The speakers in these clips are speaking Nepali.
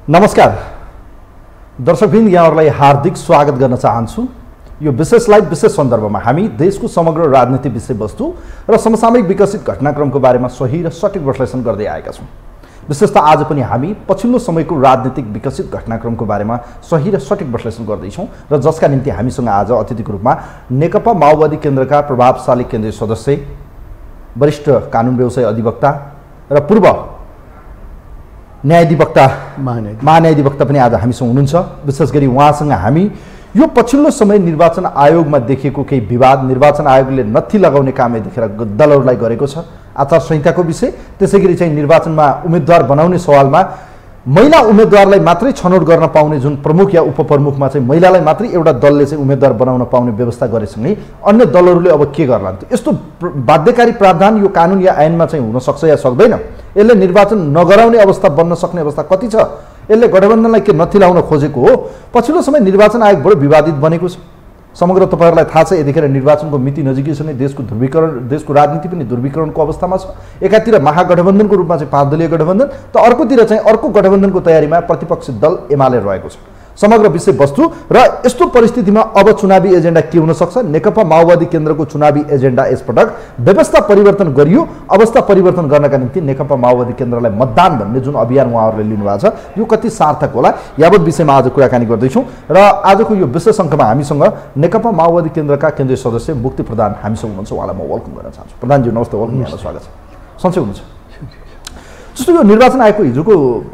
नमस्कार दर्शकवृन्द, यहाँहरूलाई हार्दिक स्वागत गर्न चाहन्छु। यो विशेष लाइभ विशेष सन्दर्भमा हामी देशको समग्र राजनीतिक विषयवस्तु र समसामयिक विकसित घटनाक्रमको बारेमा सही र सटीक विश्लेषण गर्दै आएका छौँ। विशेषतः आज पनि हामी पछिल्लो समयको राजनीतिक विकसित घटनाक्रमको बारेमा सही र सटीक विश्लेषण गर्दैछौँ र जसका निम्ति हामीसँग आज अतिथिको रूपमा नेकपा माओवादी केन्द्रका प्रभावशाली केन्द्रीय सदस्य, वरिष्ठ कानुन व्यवसाय अधिवक्ता र पूर्व महान्यायाधिवक्ता पनि आज हामीसँग हुनुहुन्छ। विशेष गरी उहाँसँग हामी यो पछिल्लो समय निर्वाचन आयोगमा देखिएको केही विवाद, निर्वाचन आयोगले नत्थी लगाउने काम देखेर दलहरूलाई गरेको छ, आचार संहिताको विषय, त्यसैगरी चाहिँ निर्वाचनमा उम्मेदवार बनाउने सवालमा महिला उम्मेदवारलाई मात्रै छनौट गर्न पाउने जुन प्रमुख या उपप्रमुखमा चाहिँ महिलालाई मात्रै एउटा दलले चाहिँ उम्मेदवार बनाउन पाउने व्यवस्था गरेसँगै अन्य दलहरूले अब के गर्ला? यस्तो बाध्यकारी प्रावधान यो कानुन या ऐनमा चाहिँ हुन सक्छ या सक्दैन? यसले निर्वाचन नगराउने अवस्था बन्न सक्ने अवस्था कति छ? यसले गठबन्धनलाई के नत्थी लाउन खोजेको हो? पछिल्लो समय निर्वाचन आयोग बडो विवादित बनेको छ। समग्र तपाईहरुलाई थाहा छ, यतिखेर निर्वाचनको मिति नजिकैसँगै देशको ध्रुवीकरण, देशको राजनीति पनि ध्रुवीकरणको अवस्थामा छ। एकातिर महागठबन्धनको रूपमा चाहिँ 5 दलीय गठबन्धन, त अर्कोतिर चाहिँ अर्को गठबन्धनको तयारीमा प्रतिपक्षी दल एमाले रहेको छ। समग्र विषयवस्तु र यस्तो परिस्थितिमा अब चुनावी एजेन्डा के हुन सक्छ? नेकपा माओवादी केन्द्रको चुनावी एजेन्डा यसपटक व्यवस्था परिवर्तन गरियो। अवस्था परिवर्तन गर्नका निम्ति नेकपा माओवादी केन्द्रलाई मतदान भन्ने जुन अभियान उहाँहरूले लिनुभएको छ, यो कति सार्थक होला? यावत विषयमा आज कुराकानी गर्दैछौँ र आजको यो विशेष अङ्कमा हामीसँग नेकपा माओवादी केन्द्रका केन्द्रीय सदस्य मुक्ति प्रधान हामीसँग हुनुहुन्छ। उहाँलाई म वेलकम गर्न चाहन्छु। प्रधानजी नमस्ते, वेलकम, यहाँलाई स्वागत छ। सन्चै हुनुहुन्छ? जस्तो यो निर्वाचन आयोगको हिजोको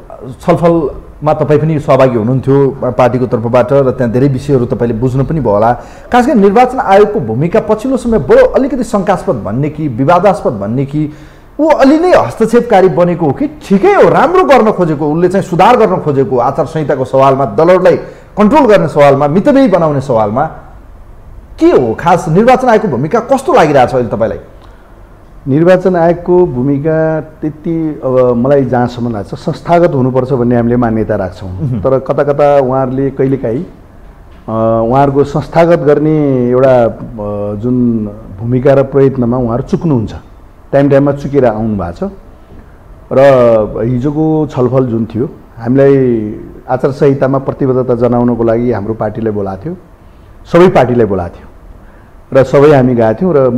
छलफलमा तपाईँ पनि सहभागी हुनुहुन्थ्यो पार्टीको तर्फबाट र त्यहाँ धेरै विषयहरू तपाईँले बुझ्नु पनि भयो होला। खास गरी निर्वाचन आयोगको भूमिका पछिल्लो समय बडो अलिकति शङ्कास्पद भन्ने कि विवादास्पद भन्ने कि ऊ अलि नै हस्तक्षेपकारी बनेको हो कि ठिकै हो, राम्रो गर्न खोजेको, उसले चाहिँ सुधार गर्न खोजेको, आचार संहिताको सवालमा, दलहरूलाई कन्ट्रोल गर्ने सवालमा, मितव्ययी बनाउने सवालमा के हो? खास निर्वाचन आयोगको भूमिका कस्तो लागिरहेछ अहिले तपाईँलाई? निर्वाचन आयोगको भूमिका त्यति अब मलाई जहाँसम्म लाग्छ संस्थागत हुनुपर्छ भन्ने हामीले मान्यता राख्छौँ। तर कता कता उहाँहरूले कहिलेकाहीँ उहाँहरूको संस्थागत गर्ने एउटा जुन भूमिका र प्रयत्नमा उहाँहरू चुक्नुहुन्छ, टाइममा चुकेर आउनु भएको छ। र हिजोको छलफल जुन थियो, हामीलाई आचार संहितामा प्रतिबद्धता जनाउनको लागि हाम्रो पार्टीलाई बोलाएको थियो, सबै पार्टीलाई बोलाएको थियो र सबै हामी गएको थियौँ। र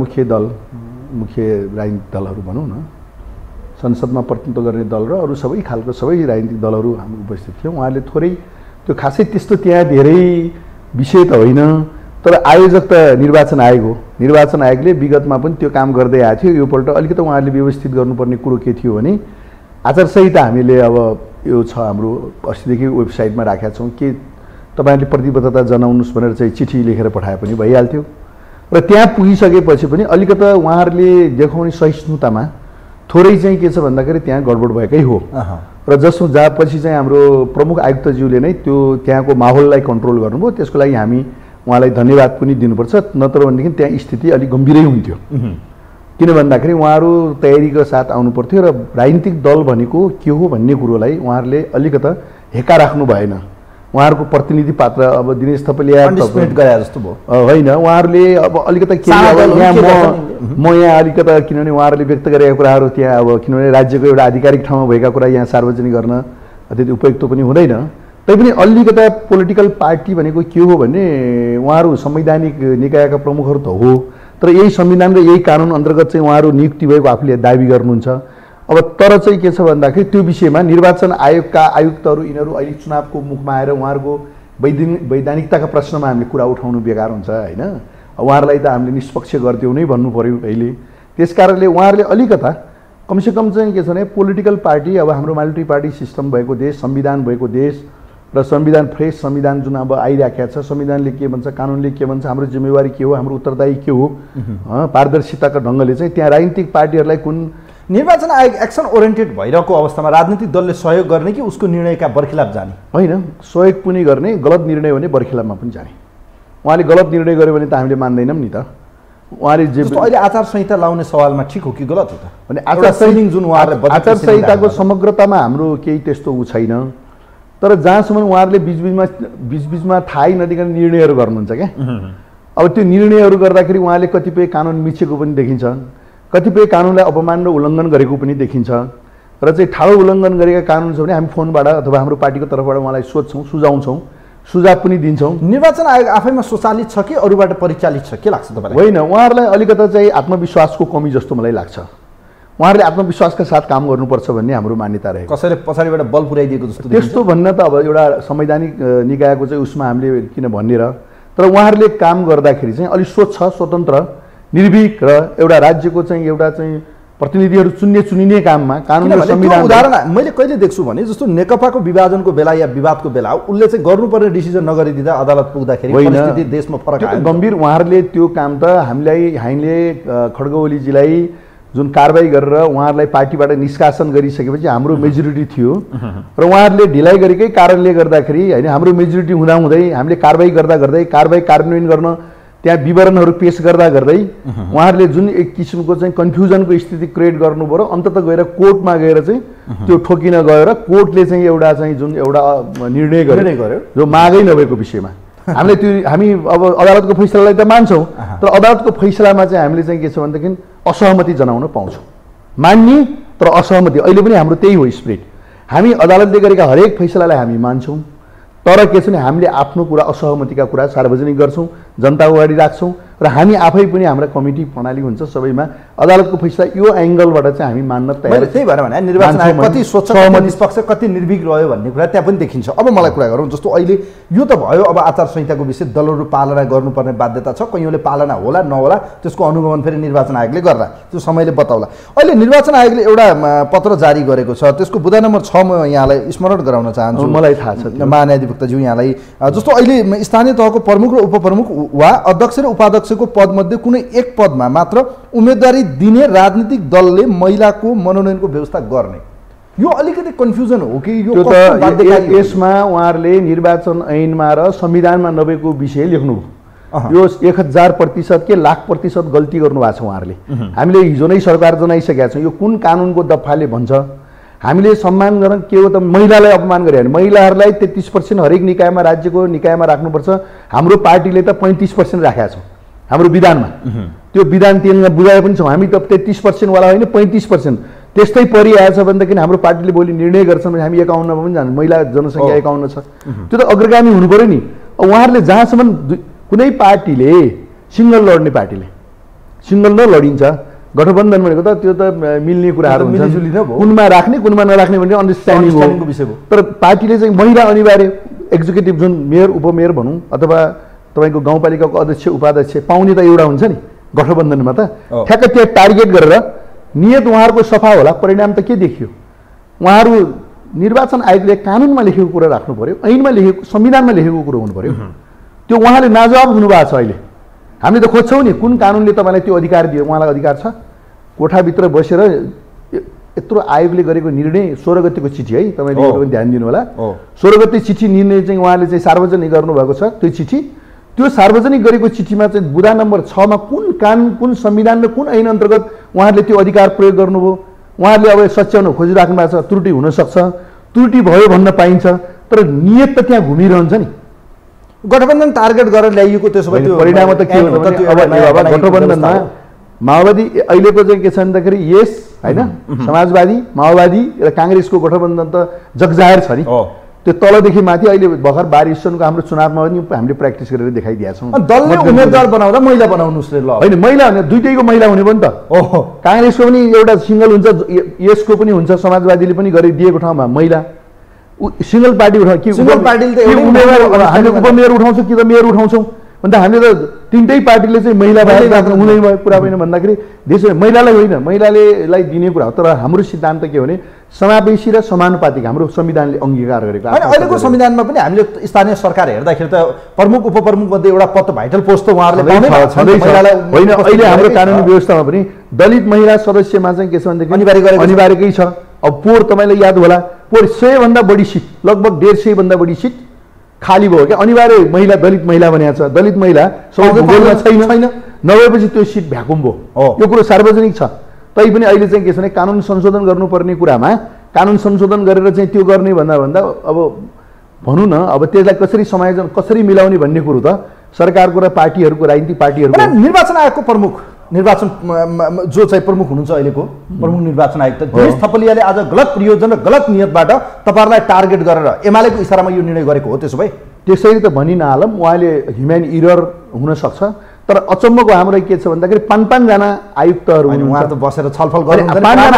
मुख्य राजनीतिक दलहरू भनौँ न, संसदमा प्रतिनिधित्व गर्ने दल र अरू सबै खालको सबै राजनीतिक दलहरू हामी उपस्थित थियौँ। उहाँहरूले थोरै त्यो खासै त्यस्तो त्यहाँ धेरै विषय त होइन, तर आयोजक त निर्वाचन आयोग हो। निर्वाचन आयोगले विगतमा पनि त्यो काम गर्दै आएको थियो। योपल्ट अलिकति उहाँहरूले व्यवस्थित गर्नुपर्ने कुरो के थियो भने आचार संहिता हामीले अब यो छ हाम्रो अस्तिदेखि वेबसाइटमा राखेका छौँ कि तपाईँहरूले प्रतिबद्धता जनाउनुहोस् भनेर चाहिँ चिठी लेखेर पठाए पनि भइहाल्थ्यो। र त्यहाँ पुगिसकेपछि पनि अलिकता उहाँहरूले देखाउने सहिष्णुतामा थोरै चाहिँ के छ भन्दाखेरि त्यहाँ गडबड भएकै हो। र जहाँ पछि चाहिँ हाम्रो प्रमुख आयुक्तज्यूले नै त्यो त्यहाँको माहौललाई कन्ट्रोल गर्नुभयो, त्यसको लागि हामी उहाँलाई धन्यवाद पनि दिनुपर्छ। नत्र भनेदेखि त्यहाँ स्थिति अलिक गम्भीरै हुन्थ्यो। किन भन्दाखेरि उहाँहरू तयारीको साथ आउनु पर्थ्यो र राजनीतिक दल भनेको के हो भन्ने कुरोलाई उहाँहरूले अलिकता हेक्का राख्नु भएन। उहाँहरूको प्रतिनिधि पात्र अब दिनेश थपलिया गरे जस्तो भयो होइन, उहाँहरूले अब अलिकता के म यहाँ अलिकता किनभने उहाँहरूले व्यक्त गरेका कुराहरू त्यहाँ अब किनभने राज्यको एउटा आधिकारिक ठाउँमा भएका कुरा यहाँ सार्वजनिक गर्न त्यति उपयुक्त पनि हुँदैन। तैपनि अलिकता पोलिटिकल पार्टी भनेको के हो भने उहाँहरू संवैधानिक निकायका प्रमुखहरू त हो, तर यही संविधान र यही कानुन अन्तर्गत चाहिँ उहाँहरू नियुक्ति भएको आफूले दाबी गर्नुहुन्छ। अब तर चाहिँ के छ भन्दाखेरि त्यो विषयमा निर्वाचन आयोगका आयुक्तहरू यिनीहरू अहिले चुनावको मुखमा आएर उहाँहरूको वैधानिकताका प्रश्नमा हामीले कुरा उठाउनु बेकार हुन्छ होइन। उहाँहरूलाई त हामीले निष्पक्ष गरिदिउँ नै भन्नु पऱ्यो अहिले। त्यस कारणले उहाँहरूले अलिकता कमसेकम चाहिँ के छ भने पोलिटिकल पार्टी, अब हाम्रो मल्टी पार्टी सिस्टम भएको देश, संविधान भएको देश र संविधान फ्रेस संविधान जुन अब आइराखेको छ, संविधानले के भन्छ, कानुनले के भन्छ, हाम्रो जिम्मेवारी के हो, हाम्रो उत्तरदायी के हो, पारदर्शिताका ढङ्गले चाहिँ त्यहाँ राजनीतिक पार्टीहरूलाई कुन निर्वाचन आयोग एक्सन ओरिएन्टेड भइरहेको अवस्थामा राजनीतिक दलले सहयोग गर्ने कि उसको निर्णयका बर्खिलाफ जाने? होइन, सहयोग पनि गर्ने, गलत निर्णय भने बर्खिलाफमा पनि जाने। उहाँले गलत निर्णय गर्यो भने त हामीले मान्दैनौँ नि त। उहाँले जे अहिले आचार संहिता लाउने सवालमा ठिक हो कि गलत हो त भने आचार संहिताको समग्रतामा हाम्रो केही त्यस्तो छैन। तर जहाँसम्म उहाँहरूले बिचबिचमा थाहै नदिकन निर्णयहरू गर्नुहुन्छ क्या। अब त्यो निर्णयहरू गर्दाखेरि उहाँले कतिपय कानुन मिचेको पनि देखिन्छ, कतिपय कानुनलाई अपमान र उल्लङ्घन गरेको पनि देखिन्छ। र चाहिँ ठाडो उल्लङ्घन गरेका कानुन छ भने हामी फोनबाट अथवा हाम्रो पार्टीको तर्फबाट उहाँलाई सोध्छौँ, सुझाउँछौँ, सुझाव पनि दिन्छौँ। निर्वाचन आयोग आफैमा स्वचालित छ कि अरूबाट परिचालित छ, के लाग्छ तपाईँलाई? होइन, उहाँहरूलाई अलिकता चाहिँ आत्मविश्वासको कमी जस्तो मलाई लाग्छ। उहाँहरूले आत्मविश्वासका साथ काम गर्नुपर्छ भन्ने हाम्रो मान्यता रहेको। कसैले पछाडिबाट बल पुर्याइदिएको जस्तो त्यस्तो भन्न त अब एउटा संवैधानिक निकायको चाहिँ उसमा हामीले किन भन्ने र, तर उहाँहरूले काम गर्दाखेरि चाहिँ अलिक स्वच्छ, स्वतन्त्र, निर्भीक र एउटा राज्यको चाहिँ एउटा चाहिँ प्रतिनिधिहरू चुनिने काममा कानुन र संविधान। उदाहरण मैले कहिले देख्छु भने जस्तो नेकपाको विभाजनको बेला या विवादको बेला उसले चाहिँ गर्नुपर्ने डिसिजन नगरिदिँदा अदालत पुग्दाखेरि परिस्थिति देशमा फरक आयो। गम्भीर उहाँहरूले त्यो काम त हामीले खड्गओलीजीलाई जुन कारबाही गरेर उहाँहरूलाई पार्टीबाट निष्कासन गरिसकेपछि हाम्रो मेजोरिटी थियो र उहाँहरूले ढिलाइ गरेकै कारणले गर्दाखेरि होइन हाम्रो मेजोरिटी हुँदाहुँदै हामीले कारबाही गर्दा गर्दै कारबाही कार्यान्वयन गर्न त्यहाँ विवरणहरू पेश गर्दा गर्दै उहाँहरूले जुन एक किसिमको चाहिँ कन्फ्युजनको स्थिति क्रिएट गर्नुभयो र अन्ततः गएर कोर्टमा गएर चाहिँ त्यो ठोकिन गएर कोर्टले चाहिँ एउटा चाहिँ जुन एउटा निर्णय गर्यो जो मागै नभएको विषयमा हामी अब अदालतको फैसलालाई त मान्छौँ, तर अदालतको फैसलामा चाहिँ हामीले चाहिँ के छ भनेदेखि असहमति जनाउन पाउँछौँ। मान्ने तर असहमति अहिले पनि हाम्रो त्यही हो स्पिरिट। हामी अदालतले गरेका हरेक फैसलालाई हामी मान्छौँ, तर के छ भने हामीले आफ्नो कुरा असहमतिका कुरा सार्वजनिक गर्छौँ, जनताको अगाडि राख्छौँ र हामी आफै पनि हाम्रा कमिटी प्रणाली हुन्छ सबैमा अदालतको फैसला यो एङ्गलबाट चाहिँ हामी मान्न तयार। त्यही भएर भने निर्वाचन आयोग कति स्वच्छ, कति निष्पक्ष, कति निर्भीक रह्यो भन्ने कुरा त्यहाँ पनि देखिन्छ। अब मलाई कुरा गरौँ, जस्तो अहिले यो त भयो, अब आचार संहिताको विषय दलहरू पालना गर्नुपर्ने बाध्यता छ, कैयौँले पालना होला नहोला त्यसको अनुगमन फेरि निर्वाचन आयोगले गर्ला, त्यो समयले बताउला। अहिले निर्वाचन आयोगले एउटा पत्र जारी गरेको छ, त्यसको बुँदा नम्बर 6 म यहाँलाई स्मरण गराउन चाहन्छु। मलाई थाहा छ महाधिवक्ताज्यू यहाँलाई, जस्तो अहिले स्थानीय तहको प्रमुख र उपप्रमुख वा अध्यक्ष र उपाध्यक्षको पदमध्ये कुनै एक पदमा मात्र उम्मेदवारी दिने राजनीतिक दलले महिलाको मनोनयनको व्यवस्था गर्ने, यो अलिकति कन्फ्युजन हो कि यो यसमा उहाँहरूले निर्वाचन ऐनमा र संविधानमा नभएको विषय लेख्नुभयो। यो 1000% के 1,00,000% गल्ती गर्नुभएको छ उहाँहरूले। हामीले हिजो नै सरकार जनाइसकेका छौँ यो कुन कानुनको दफाले भन्छ हामीले सम्मानजनक के हो त महिलालाई अपमान गरे भने महिलाहरूलाई 33% हरेक निकायमा राज्यको निकायमा राख्नुपर्छ। हाम्रो पार्टीले त 35% राखेका छौँ हाम्रो विधानमा। त्यो विधान त्यसमा बुझाए पनि छौँ हामी त 33% वाला होइन 35%। त्यस्तै परिआएछ भनेदेखि हाम्रो पार्टीले भोलि निर्णय गर्छन् भने हामी 51 मा पनि जान्छ, महिला जनसङ्ख्या 51 छ, त्यो त अग्रगामी हुनु पर्यो नि। उहाँहरूले जहाँसम्म कुनै पार्टीले सिङ्गल लड्ने पार्टीले सिङ्गल नलडिन्छ, गठबन्धन भनेको त त्यो त मिल्ने कुराहरू हुन्छ, कुनमा राख्ने कुनमा नराख्ने भन्ने अन्डरस्ट्यान्डिङको विषय हो। तर पार्टीले चाहिँ महिला अनिवार्य एक्जिक्युटिभ जुन मेयर उपमेयर भनौँ अथवा तपाईँको गाउँपालिकाको अध्यक्ष उपाध्यक्ष पाउने त एउटा हुन्छ नि गठबन्धनमा, त ठ्याक्क त्यो टार्गेट गरेर नियत उहाँहरूको सफा होला, परिणाम त के देखियो। उहाँहरू निर्वाचन आयोगले कानुनमा लेखेको कुरा राख्नु पर्यो, ऐनमा लेखेको संविधानमा लेखेको कुरो हुनु पर्यो, त्यो उहाँले नाजवाब हुनुभएको छ। अहिले हामीले त खोज्छौँ नि कुन कानुनले तपाईँलाई त्यो अधिकार दियो। उहाँलाई अधिकार छ कोठाभित्र बसेर यत्रो आयोगले गरेको निर्णय 16 गतिको चिठी है, तपाईँले यो पनि ध्यान दिनु होला। 16 गते चिठी निर्णय चाहिँ उहाँले चाहिँ सार्वजनिक गर्नुभएको छ। त्यो चिठी त्यो सार्वजनिक गरेको चिठीमा चाहिँ बुँदा नम्बर 6 मा कुन कानुन कुन संविधान र कुन ऐन अन्तर्गत उहाँहरूले त्यो अधिकार प्रयोग गर्नुभयो। उहाँहरूले अब सच्याउन खोजिराख्नु भएको छ, त्रुटि हुनसक्छ, त्रुटि भयो भन्न पाइन्छ, तर नियत त त्यहाँ घुमिरहन्छ नि। गठबन्धन टार्गेट गरेर ल्याइएको त्यसो भए परिणाम त के हो भने अब गठबन्धनमा माओवादी अहिलेको चाहिँ के छ भन्दाखेरि यस होइन समाजवादी माओवादी र काङ्ग्रेसको गठबन्धन त जगजाहेर छ नि। त्यो तलदेखि माथि अहिले भर्खर बारिसनको हाम्रो चुनावमा पनि हामीले प्र्याक्टिस गरेर देखाइदिएका छौँ। दलले उम्मेदवार बनाउँदा महिला बनाउनुहोस् रे ल होइन, महिला भने दुईटैको महिला हुने पनि त। काङ्ग्रेसको पनि एउटा सिङ्गल हुन्छ, यसको पनि हुन्छ, समाजवादीले पनि गरिदिएको ठाउँमा महिला सिङ्गल पार्टी उठाउँ कि सिङ्गल पार्टीले त उम्मेदवार हामीले उपमेयर उठाउँछौँ कि त मेयर उठाउँछौँ भन्दा हामीले त तिनटै पार्टीले चाहिँ महिला बाहेक हुँदैन भयो कुरा होइन भन्दाखेरि देशमा महिलालाई होइन महिलालाई दिने कुरा हो। तर हाम्रो सिद्धान्त के हो भने समावेशी र समानुपातिक हाम्रो संविधानले अंगीकार गरेको। अहिलेको संविधानमा पनि हामीले स्थानीय सरकार हेर्दाखेरि त प्रमुख उपप्रमुख मध्ये एउटा पद भाइटल पोस्ट त उहाँहरूले पाउनै होइन। अहिले हाम्रो कानुनी व्यवस्थामा पनि दलित महिला सदस्यमा चाहिँ के छ भनेदेखि अनिवार्यकै छ। अब पोहोर तपाईँलाई याद होला पोहोर 100 भन्दा बढी सिट लगभग 150 भन्दा बढी सिट खाली भयो क्या, अनिवार्य महिला दलित महिला भनेको छ। दलित महिला छैन, नभएपछि त्यो सिट भ्याकुम भयो। यो कुरो सार्वजनिक छ। तैपनि अहिले चाहिँ के छ भने कानुन संशोधन गर्नुपर्ने कुरामा कानुन संशोधन गरेर चाहिँ त्यो गर्ने भन्दा अब भनौँ न अब त्यसलाई कसरी समायोजन कसरी मिलाउने भन्ने कुरो त सरकारको र पार्टीहरूको राजनीतिक पार्टीहरूको निर्वाचन आयोगको प्रमुख निर्वाचन जो चाहिँ प्रमुख हुनुहुन्छ अहिलेको प्रमुख निर्वाचन आयुक्त दिनेश थपलियाले आज गलत प्रयोजन र गलत नियतबाट तपाईँहरूलाई टार्गेट गरेर एमालेको इसारामा यो निर्णय गरेको हो त्यसो भए? त्यसरी त भनि नहालौँ, उहाँले ह्युमन इरर हुनसक्छ। तर अचम्मको हाम्रो के छ भन्दाखेरि 5-5 जना आयुक्तहरू उहाँ त बसेर छलफल गर्नु, 5 जना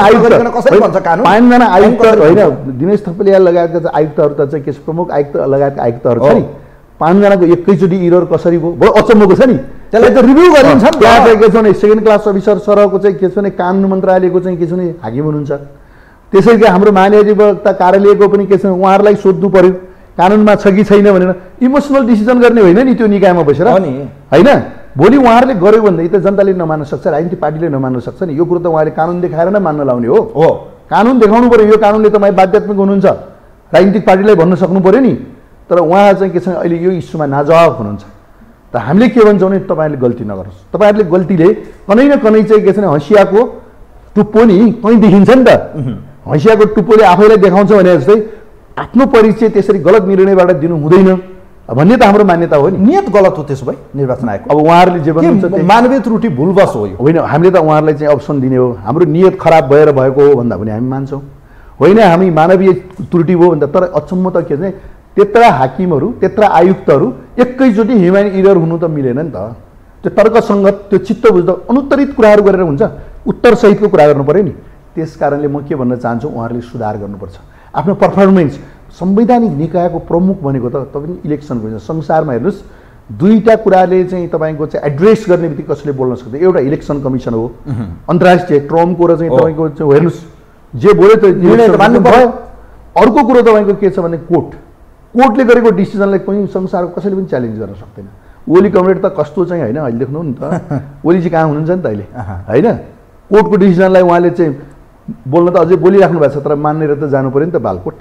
आयुक्त होइन, दिनेश थपलिया लगायतका आयुक्तहरू त चाहिँ के छ, प्रमुख आयुक्त लगायतका आयुक्तहरू छ नि, 5 जनाको एकैचोटि इरर कसरी भयो? बडो अचम्मको छ नि। त्यसलाई त रिभ्यू गरिन्छ नि। त्यहाँ चाहिँ के छ भने सेकेन्ड क्लास अफिसर सरहको चाहिँ के छ भने कानुन मन्त्रालयको चाहिँ के छ भने हाकिम हुनुहुन्छ। त्यसैले हाम्रो महाधिवक्ता कार्यालयको पनि के छ भने उहाँहरूलाई सोध्नु पर्यो कानुनमा छ कि छैन भनेर। इमोसनल डिसिजन गर्ने होइन नि त्यो निकायमा बसेर, होइन? भोलि उहाँहरूले गर्यो भनेदेखि त जनताले नमान्न सक्छ, राजनीतिक पार्टीले नमान्न सक्छ नि। यो कुरो त उहाँले कानुन देखाएर नै मान्न लाउने हो। कानुन देखाउनु पर्यो, यो कानुनले तपाईँ बाध्यात्मक हुनुहुन्छ, राजनीतिक पार्टीलाई भन्न सक्नु पर्यो नि। तर उहाँ चाहिँ के छ अहिले यो इस्युमा नाजवाब हुनुहुन्छ। त हामीले के भन्छौँ भने तपाईँहरूले गल्ती नगर्नुहोस्। तपाईँहरूले गल्तीले कनै न कनै चाहिँ के छ भने हँसियाको टुप्पो नि कहीँ देखिन्छ नि त। हँसियाको टुप्पोले आफैलाई देखाउँछ भने जस्तै आफ्नो परिचय त्यसरी गलत निर्णयबाट दिनु हुँदैन भन्ने त हाम्रो मान्यता हो नि। नियत गलत हो त्यसो भए निर्वाचन आयोगको? अब उहाँहरूले जे भन्नुहुन्छ मानवीय त्रुटि भुलवश हो यो? होइन, हामीले त उहाँहरूलाई चाहिँ अप्सन दिने हो। हाम्रो नियत खराब भएर भएको हो भन्दा पनि हामी मान्छौँ, होइन हामी मानवीय त्रुटि हो भन्दा। तर अचम्म त के छ त्यत्रा हाकिमहरू त्यत्रा आयुक्तहरू एकैचोटि ह्युमन इरर हुनु त मिलेन नि त। त्यो तर्कसङ्गत, त्यो चित्त बुझ्दो अनुत्तरित कुराहरू गरेर हुन्छ, उत्तरसहितको कुरा गर्नु पऱ्यो नि। त्यस कारणले म के भन्न चाहन्छु, उहाँहरूले सुधार गर्नुपर्छ आफ्नो पर्फर्मेन्स। संवैधानिक निकायको प्रमुख भनेको त तपाईँ इलेक्सनको हुन्छ। संसारमा हेर्नुहोस्, दुईवटा कुराले चाहिँ तपाईँको चाहिँ एड्रेस गर्ने बित्तिकै कसैले बोल्न सक्छ। एउटा इलेक्सन कमिसन हो अन्तर्राष्ट्रिय, ट्रम्पको र चाहिँ तपाईँको चाहिँ हेर्नुहोस् जे बोल्यो त्यो निर्णय मान्नु पर्यो। अर्को कुरो तपाईँको के छ भने कोर्टले गरेको डिसिजनलाई कोही संसारको कसैले पनि च्यालेन्ज गर्न सक्दैन। ओली कमरेड त कस्तो चाहिँ होइन, अहिले देख्नु नि त ओली चाहिँ कहाँ हुनुहुन्छ नि त अहिले, होइन? कोर्टको डिसिजनलाई उहाँले चाहिँ बोल्न त अझै बोलिराख्नु भएको छ, तर मानेर त जानु पऱ्यो नि त बालकोट।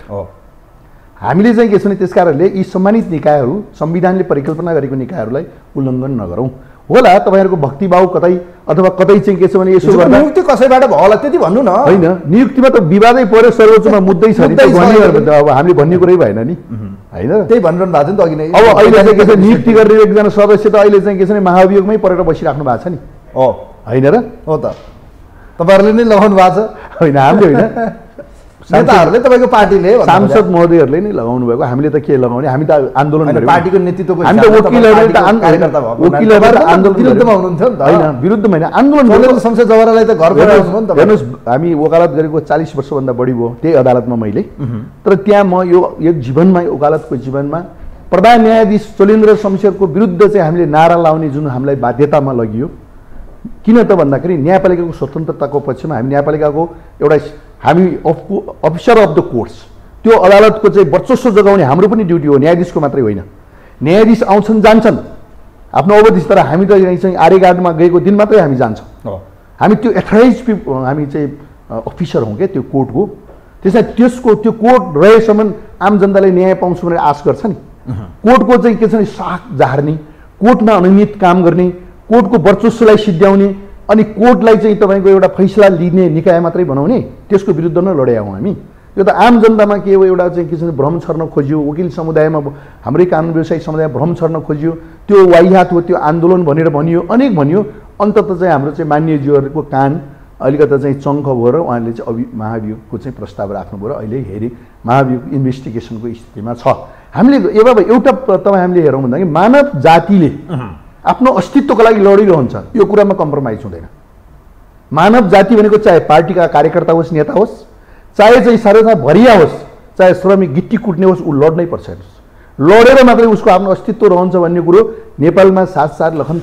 हामीले चाहिँ के छ भने त्यस कारणले यी सम्मानित निकायहरू, संविधानले परिकल्पना गरेको निकायहरूलाई उल्लङ्घन नगरौँ। होला तपाईँहरूको भक्तिभाव कतै अथवा कतै चाहिँ के छ भने यसो गर्दा नियुक्ति कसैबाट भयो होला त्यति भन्नु न। होइन, नियुक्तिमा त विवादै पर्यो, सर्वोच्चमा मुद्दै छ नि, अब हामीले भन्ने कुरै भएन नि, होइन? त्यही भनिरहनु भएको थियो नि त अघि नै। अब अहिले चाहिँ के छ नियुक्ति गर्ने एकजना सदस्य त अहिले चाहिँ के छ भने महाभियोगमै परेर बसिराख्नु भएको छ नि, होइन र? हो त, तपाईँहरूले नै लगाउनु भएको छ, होइन? हामीले होइन, नेताहरूले तपाईँको पार्टीले सांसद महोदयहरूले नै लगाउनु भएको। हामीले त के लगाउने, हामी त आन्दोलन गर्यौँ, पार्टीको नेतृत्वको हामी त वकिलहरू त आन्दोलन विरुद्धमा हुनुहुन्थ्यो नि त। होइन, विरुद्धमा होइन, आन्दोलन गरेर संसद जवाहरलाई त घर हेर्नुहोस्, हामी वकालत गरेको 40 वर्षभन्दा बढी भयो त्यही अदालतमा मैले। तर त्यहाँ म यो जीवनमा, वकालतको जीवनमा प्रधान न्यायाधीश चोलेन्द्र शमशेरको विरुद्ध चाहिँ हामीले नारा लाउने जुन हामीलाई बाध्यतामा लगियो, किन त भन्दाखेरि न्यायपालिकाको स्वतन्त्रताको पक्षमा हामी न्यायपालिकाको एउटा हामी अफिसर अफ द कोर्ट्स, त्यो अदालतको चाहिँ वर्चस्व जगाउने हाम्रो पनि ड्युटी हो, न्यायाधीशको मात्रै होइन। न्यायाधीश आउँछन् जान्छन् आफ्नो अवधि, तर हामी त यहीँ चाहिँ आर्यगाडमा गएको दिन मात्रै हामी जान्छौँ। हामी त्यो एथराइज हामी चाहिँ अफिसर हौँ क्या त्यो कोर्टको। त्यसमा त्यो कोर्ट रहेसम्म आम जनताले न्याय पाउँछु भनेर आश गर्छ नि। कोर्टको चाहिँ के छ भने साख झार्ने, कोर्टमा अनियमित काम गर्ने, कोर्टको वर्चस्वलाई सिद्ध्याउने अनि कोर्टलाई चाहिँ तपाईँको एउटा फैसला लिने निकाय मात्रै बनाउने, त्यसको विरुद्ध नै लड्या हौँ हामी। यो त आम जनतामा के हो, एउटा चाहिँ के छ भने भ्रम छर्न खोजियो, वकिल समुदायमा हाम्रै कानुन व्यवसायी समुदाय भ्रम छर्न खोजियो, त्यो वाहियात हो, त्यो आन्दोलन भनेर भनियो, अनेक भनियो। अन्ततः चाहिँ हाम्रो चाहिँ मान्यज्यूहरूको कान अलिकति चाहिँ चङ्ख भएर उहाँले चाहिँ महाभियोगको चाहिँ प्रस्ताव राख्नुभयो र अहिले हेरी महाभियोग इन्भेस्टिगेसनको स्थितिमा छ। हामीले एउटा तपाईँ हामीले हेरौँ भन्दाखेरि मानव जातिले आफ्नो अस्तित्वको लागि लडिरहन्छ, यो कुरामा कम्प्रोमाइज हुँदैन। मानव जाति भनेको चाहे पार्टीका कार्यकर्ता होस्, नेता होस्, चाहे चाहिँ सार्वजनिक भरिया होस्, चाहे श्रमिक गिट्टी कुट्ने होस्, ऊ लड्नै पर्छ। हेर्नुहोस्, लडेर मात्रै उसको आफ्नो अस्तित्व रहन्छ भन्ने कुरो नेपालमा साथ लखन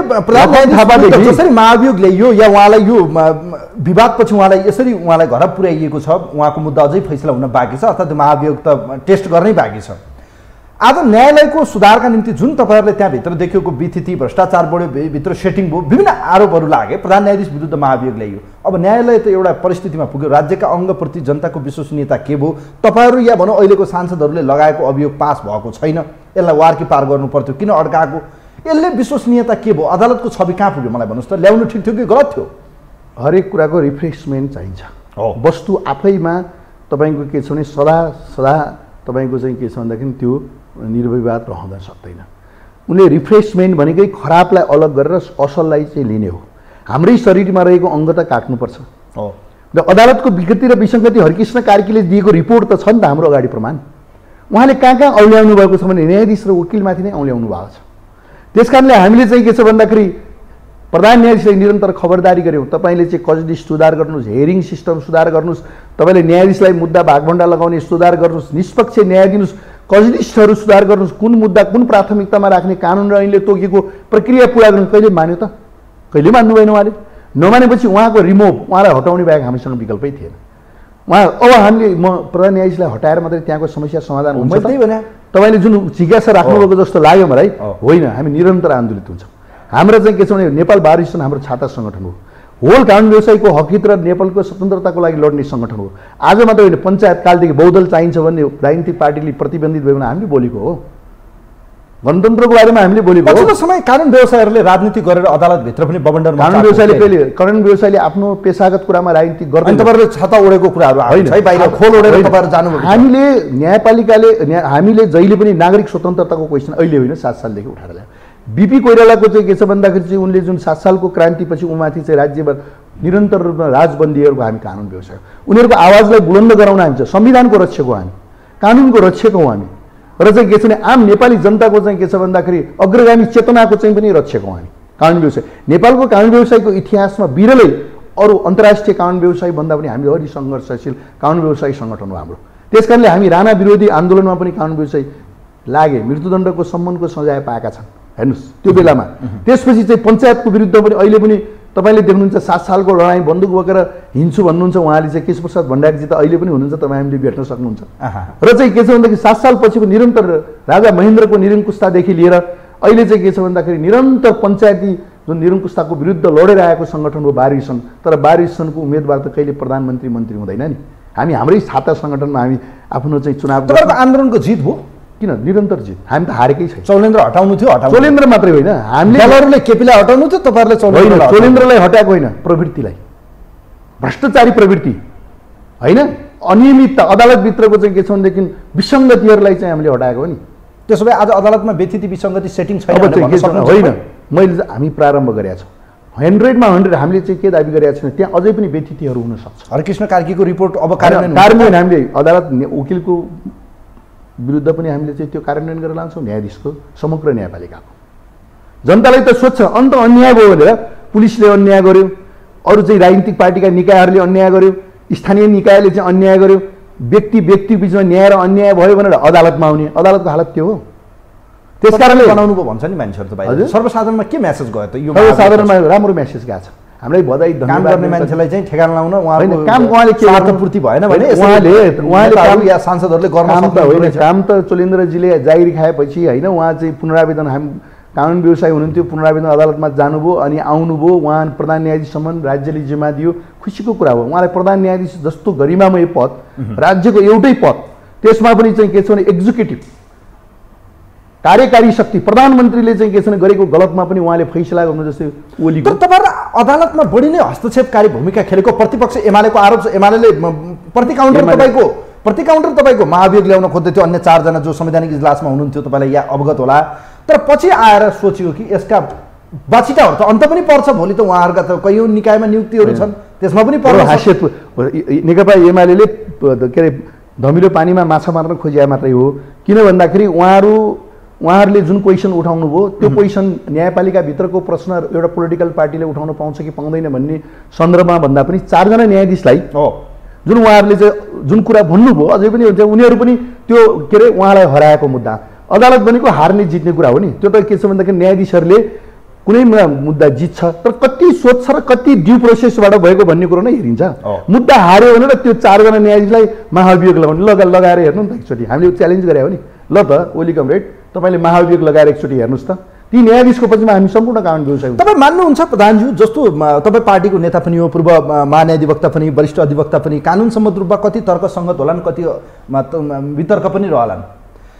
थापादेखि जसरी महाभियोग ल्याइयो या उहाँलाई यो विवादपछि उहाँलाई यसरी उहाँलाई घर पुर्याइएको छ, उहाँको मुद्दा अझै फैसला हुन बाँकी छ, अर्थात् महाभियोग त टेस्ट गर्नै बाँकी छ। आज न्यायालयको सुधारका निम्ति जुन तपाईँहरूले त्यहाँभित्र देखिएको विथिति, भ्रष्टाचार बढ्यो, भित्र सेटिङ भयो, विभिन्न आरोपहरू लागे, प्रधान न्यायाधीश विरुद्ध महाभियोग ल्याइयो। अब न्यायालय त एउटा परिस्थितिमा पुग्यो, राज्यका अङ्गप्रति जनताको विश्वसनीयता के भयो? तपाईँहरू या भनौँ अहिलेको सांसदहरूले लगाएको अभियोग पास भएको छैन, यसलाई वार्की पार गर्नु पर्थ्यो, किन अड्काएको? यसले विश्वसनीयता के भयो? अदालतको छवि कहाँ पुग्यो? मलाई भन्नुहोस् त, ल्याउनु ठिक थियो कि गलत थियो? हरेक कुराको रिफ्रेसमेन्ट चाहिन्छ। वस्तु आफैमा तपाईँको के छ भने सदा तपाईँको चाहिँ के छ भन्दाखेरि त्यो निर्विवाद रहन सक्दैन। उनले रिफ्रेसमेन्ट भनेकै खराबलाई अलग गरेर असललाई चाहिँ लिने हो। हाम्रै शरीरमा रहेको अङ्ग त काट्नुपर्छ। हो र अदालतको विकृति र विसङ्गति हरिकृष्ण कार्कीले दिएको रिपोर्ट त छ नि त हाम्रो अगाडि प्रमाण। उहाँले कहाँ कहाँ औल्याउनु भएको छ भने न्यायाधीश र वकिलमाथि नै औल्याउनु भएको छ। त्यस कारणले हामीले चाहिँ के छ भन्दाखेरि प्रधान न्यायाधीशलाई निरन्तर खबरदारी गऱ्यौँ, तपाईँले चाहिँ कस्टडी सुधार गर्नुहोस्, हेरिङ सिस्टम सुधार गर्नुहोस्, तपाईँले न्यायाधीशलाई मुद्दा भागभण्डा लगाउने सुधार गर्नुहोस्, निष्पक्ष न्याय दिनुहोस्, कस्टडीहरू सुधार गर्नुहोस्, कुन मुद्दा कुन प्राथमिकतामा राख्ने कानुन र ऐनले तोकेको प्रक्रिया पुरा गर्नु। कहिले मान्यो त? कहिले मान्नु भएन उहाँले। नमानेपछि उहाँको रिमुभ, उहाँलाई हटाउने बाहेक हामीसँग विकल्पै थिएन। उहाँ अब हामीले म प्रधान न्यायाधीशलाई हटाएर मात्रै त्यहाँको समस्या समाधान हुन्छ भने तपाईँले जुन जिज्ञासा राख्नुभएको जस्तो लाग्यो मलाई, होइन। हामी निरन्तर आन्दोलित हुन्छौँ। हाम्रो चाहिँ के छ भने नेपाल बार एसोसिएसन हाम्रो छाता सङ्गठन हो, होल कानुन व्यवसायको हकहित र नेपालको स्वतन्त्रताको लागि लड्ने सङ्गठन हो। आज मात्रै होइन, पञ्चायत कालदेखि बहुदल चाहिन्छ भन्ने राजनीतिक पार्टीले प्रतिबन्धित भयो भने हामीले बोलेको हो, गणतन्त्रको बारेमा हामीले बोलेको हो। पछिल्लो समय कानुन व्यवसायहरूले राजनीति गरेर अदालतभित्र पनि बबन्डर कानुन व्यवसायले आफ्नो पेशागत कुरामा राजनीति गर्दैन। तपाईँहरूले छाता ओढेको कुराहरू होइन है, बाहिर खोल ओढेर तपाईँहरू जानुभयो। हामीले न्यायपालिकाले हामीले जहिले पनि नागरिक स्वतन्त्रताको क्वेसन अहिले होइन 7 सालदेखि उठाएर ल्यायो। बिपी कोइरालाको चाहिँ के छ भन्दाखेरि चाहिँ उनले जुन 7 सालको क्रान्तिपछि उमाथि चाहिँ राज्यभर निरन्तर रूपमा राजबन्दीहरूको हामी कानुन व्यवसाय, उनीहरूको आवाजलाई बुलन्द गराउन हामी चाहिँ संविधानको रक्षक हो, हामी कानुनको रक्षक हौँ हामी। र चाहिँ के छ भने आम नेपाली जनताको चाहिँ के छ भन्दाखेरि अग्रगामी चेतनाको चाहिँ पनि रक्षक हौँ हामी कानुन व्यवसाय। नेपालको कानुन व्यवसायको इतिहासमा विरलै अरू अन्तर्राष्ट्रिय कानुन व्यवसाय भन्दा पनि हामी अलि सङ्घर्षशील कानुन व्यवसायी सङ्गठन हो हाम्रो। त्यस कारणले हामी राणा विरोधी आन्दोलनमा पनि कानुन व्यवसाय लागे, मृत्युदण्डको सम्मानको सजाय पाएका छन् हेर्नुहोस् त्यो बेलामा। त्यसपछि चाहिँ पञ्चायतको विरुद्ध पनि अहिले पनि तपाईँले देख्नुहुन्छ 7 सालको लडाइँ बन्दुक बोकेर हिँड्छु भन्नुहुन्छ उहाँले चाहिँ केशप्रसाद भण्डारीजी त अहिले पनि हुनुहुन्छ, तपाईँ हामीले भेट्न सक्नुहुन्छ। र चाहिँ के छ भन्दाखेरि 7 सालपछिको निरन्तर राजा महेन्द्रको निरङ्कुशतादेखि लिएर अहिले चाहिँ के छ भन्दाखेरि निरन्तर पञ्चायती जुन निरङ्कुशताको विरुद्ध लडेर आएको सङ्गठन हो बार एसोसिएसन। तर बार एसोसिएसनको उम्मेदवार त कहिले प्रधानमन्त्री मन्त्री हुँदैन नि। हामी हाम्रै छाता सङ्गठनमा हामी आफ्नो चाहिँ चुनाव आन्दोलनको जित भयो किन? निरन्तर जित। हामी त हारेकै छैन। चौलेन्द्र हटाउनु थियो, चौलेन्द्र मात्रै होइन, हामीले दलहरूले केपीलाई हटाउनु थियो, तपाईँहरूले चौलेन्द्रलाई हटाएको होइन, प्रवृत्तिलाई, भ्रष्टाचारी प्रवृत्ति होइन, अनियमितता, अदालतभित्रको चाहिँ के छ भनेदेखि विसङ्गतिहरूलाई चाहिँ हामीले हटाएको हो नि। त्यसो भए आज अदालतमा व्यथिति विसङ्गति सेटिङ छैन होइन। मैले हामी प्रारम्भ गरेका छौँ 100मा 100 हामीले चाहिँ के दाबी गरेका छैन, त्यहाँ अझै पनि व्यथितिहरू हुन सक्छ। हरिकृष्ण कार्कीको रिपोर्ट अब कार्यान्वयन हामीले अदालत वकिलको विरुद्ध पनि हामीले चाहिँ त्यो कार्यान्वयन गरेर लान्छौँ, न्यायाधीशको समग्र न्यायपालिकाको। जनतालाई त सोध्छ अन्त अन्याय भयो भनेर पुलिसले अन्याय गर्यो, अरू चाहिँ राजनीतिक पार्टीका निकायहरूले अन्याय गर्यो, स्थानीय निकायले चाहिँ अन्याय गर्यो, व्यक्ति बिचमा न्याय र अन्याय भयो भनेर अदालतमा आउने, अदालतको हालत त्यो हो। त्यस कारणले बनाउनु पो भन्छ नि मान्छेहरू त बाहिर। सर्वसाधारणमा के मेसेज गयो त? यो सर्वसाधारणमा राम्रो मेसेज गएको छ। हामीलाई बधाई काम गर्ने मान्छेलाई चाहिँ ठेगान लाउन उहाँले काम उहाँले के स्वार्थपूर्ति भएन भने उहाँले काम या सांसदहरूले गर्न काम त होइन, काम त चोलेन्द्रजीले जागिर खाएपछि होइन, उहाँ चाहिँ पुनरावेदन हामी कानुन व्यवसायी हुनुहुन्थ्यो, पुनरावेदन अदालतमा जानुभयो अनि आउनुभयो, उहाँ प्रधान न्यायाधीशसम्म राज्यले जिम्मा दियो, खुसीको कुरा हो। उहाँलाई प्रधान न्यायाधीश जस्तो गरिमामय पद, राज्यको एउटै पद, त्यसमा पनि चाहिँ के छ भने एक्जिक्युटिभ कार्यकारी शक्ति, प्रधानमन्त्रीले चाहिँ के छ भने गरेको गलतमा पनि उहाँले फैसला गर्नु जस्तै ओलीको। तपाईहरु अदालतमा बढी नै हस्तक्षेपकारी भूमिका खेलेको प्रतिपक्ष एमालेको आरोप छ। एमालेले प्रति काउन्टर तपाईको महाभियोग ल्याउन खोज्दै थियो, अन्य 4 जना जो संवैधानिक इजलासमा हुनुहुन्थ्यो, तपाईलाई यहाँ अवगत होला। तर पछि आएर सोचियो कि यसका बाछिटाहरू त अन्त पनि पर्छ, भोलि त उहाँहरूका त कैयौं निकायमा नियुक्तिहरू छन्, त्यसमा पनि पर्छ। नेकपा एमालेले के अरे धमिलो पानीमा माछा मार्न खोजिया मात्रै हो। किन भन्दाखेरि उहाँहरूले जुन क्वेसन उठाउनु भयो त्यो क्वेसन न्यायपालिकाभित्रको प्रश्न एउटा पोलिटिकल पार्टीले उठाउन पाउँछ कि पाउँदैन भन्ने सन्दर्भमा भन्दा पनि 4 जना न्यायाधीशलाई जुन उहाँहरूले चाहिँ जुन कुरा भन्नुभयो अझै पनि हुन्छ, उनीहरू पनि त्यो के अरे उहाँलाई हराएको मुद्दा, अदालत भनेको हार्ने जित्ने कुरा हो नि। त्यो त के छ भन्दाखेरि न्यायाधीशहरूले कुनै मुद्दा जित्छ तर कति सोच र कति ड्यू प्रोसेसबाट भएको भन्ने कुरो नै हेरिन्छ। मुद्दा हार्यो भनेर त्यो 4 जना न्यायाधीशलाई महाभियोग लगाउने लगाएर हेर्नु नि त एकचोटि। हामीले च्यालेन्ज गरे हो नि, ल त ओली कमरेड तपाईले महाभियोग लगाएर एकचोटि हेर्नुस् त, ती न्यायाधीशको पछिमा हामी सम्पूर्ण कानुन व्यवसाय। तपाईँ मान्नुहुन्छ प्रधानज्यू, जस्तो तपाईँ पार्टीको नेता पनि हो, पूर्व महान्यायाधिवक्ता पनि, वरिष्ठ अधिवक्ता पनि, कानुन सम्मत रूपमा कति तर्कसङ्गत होलान्, कति वितर्क पनि रहलान्।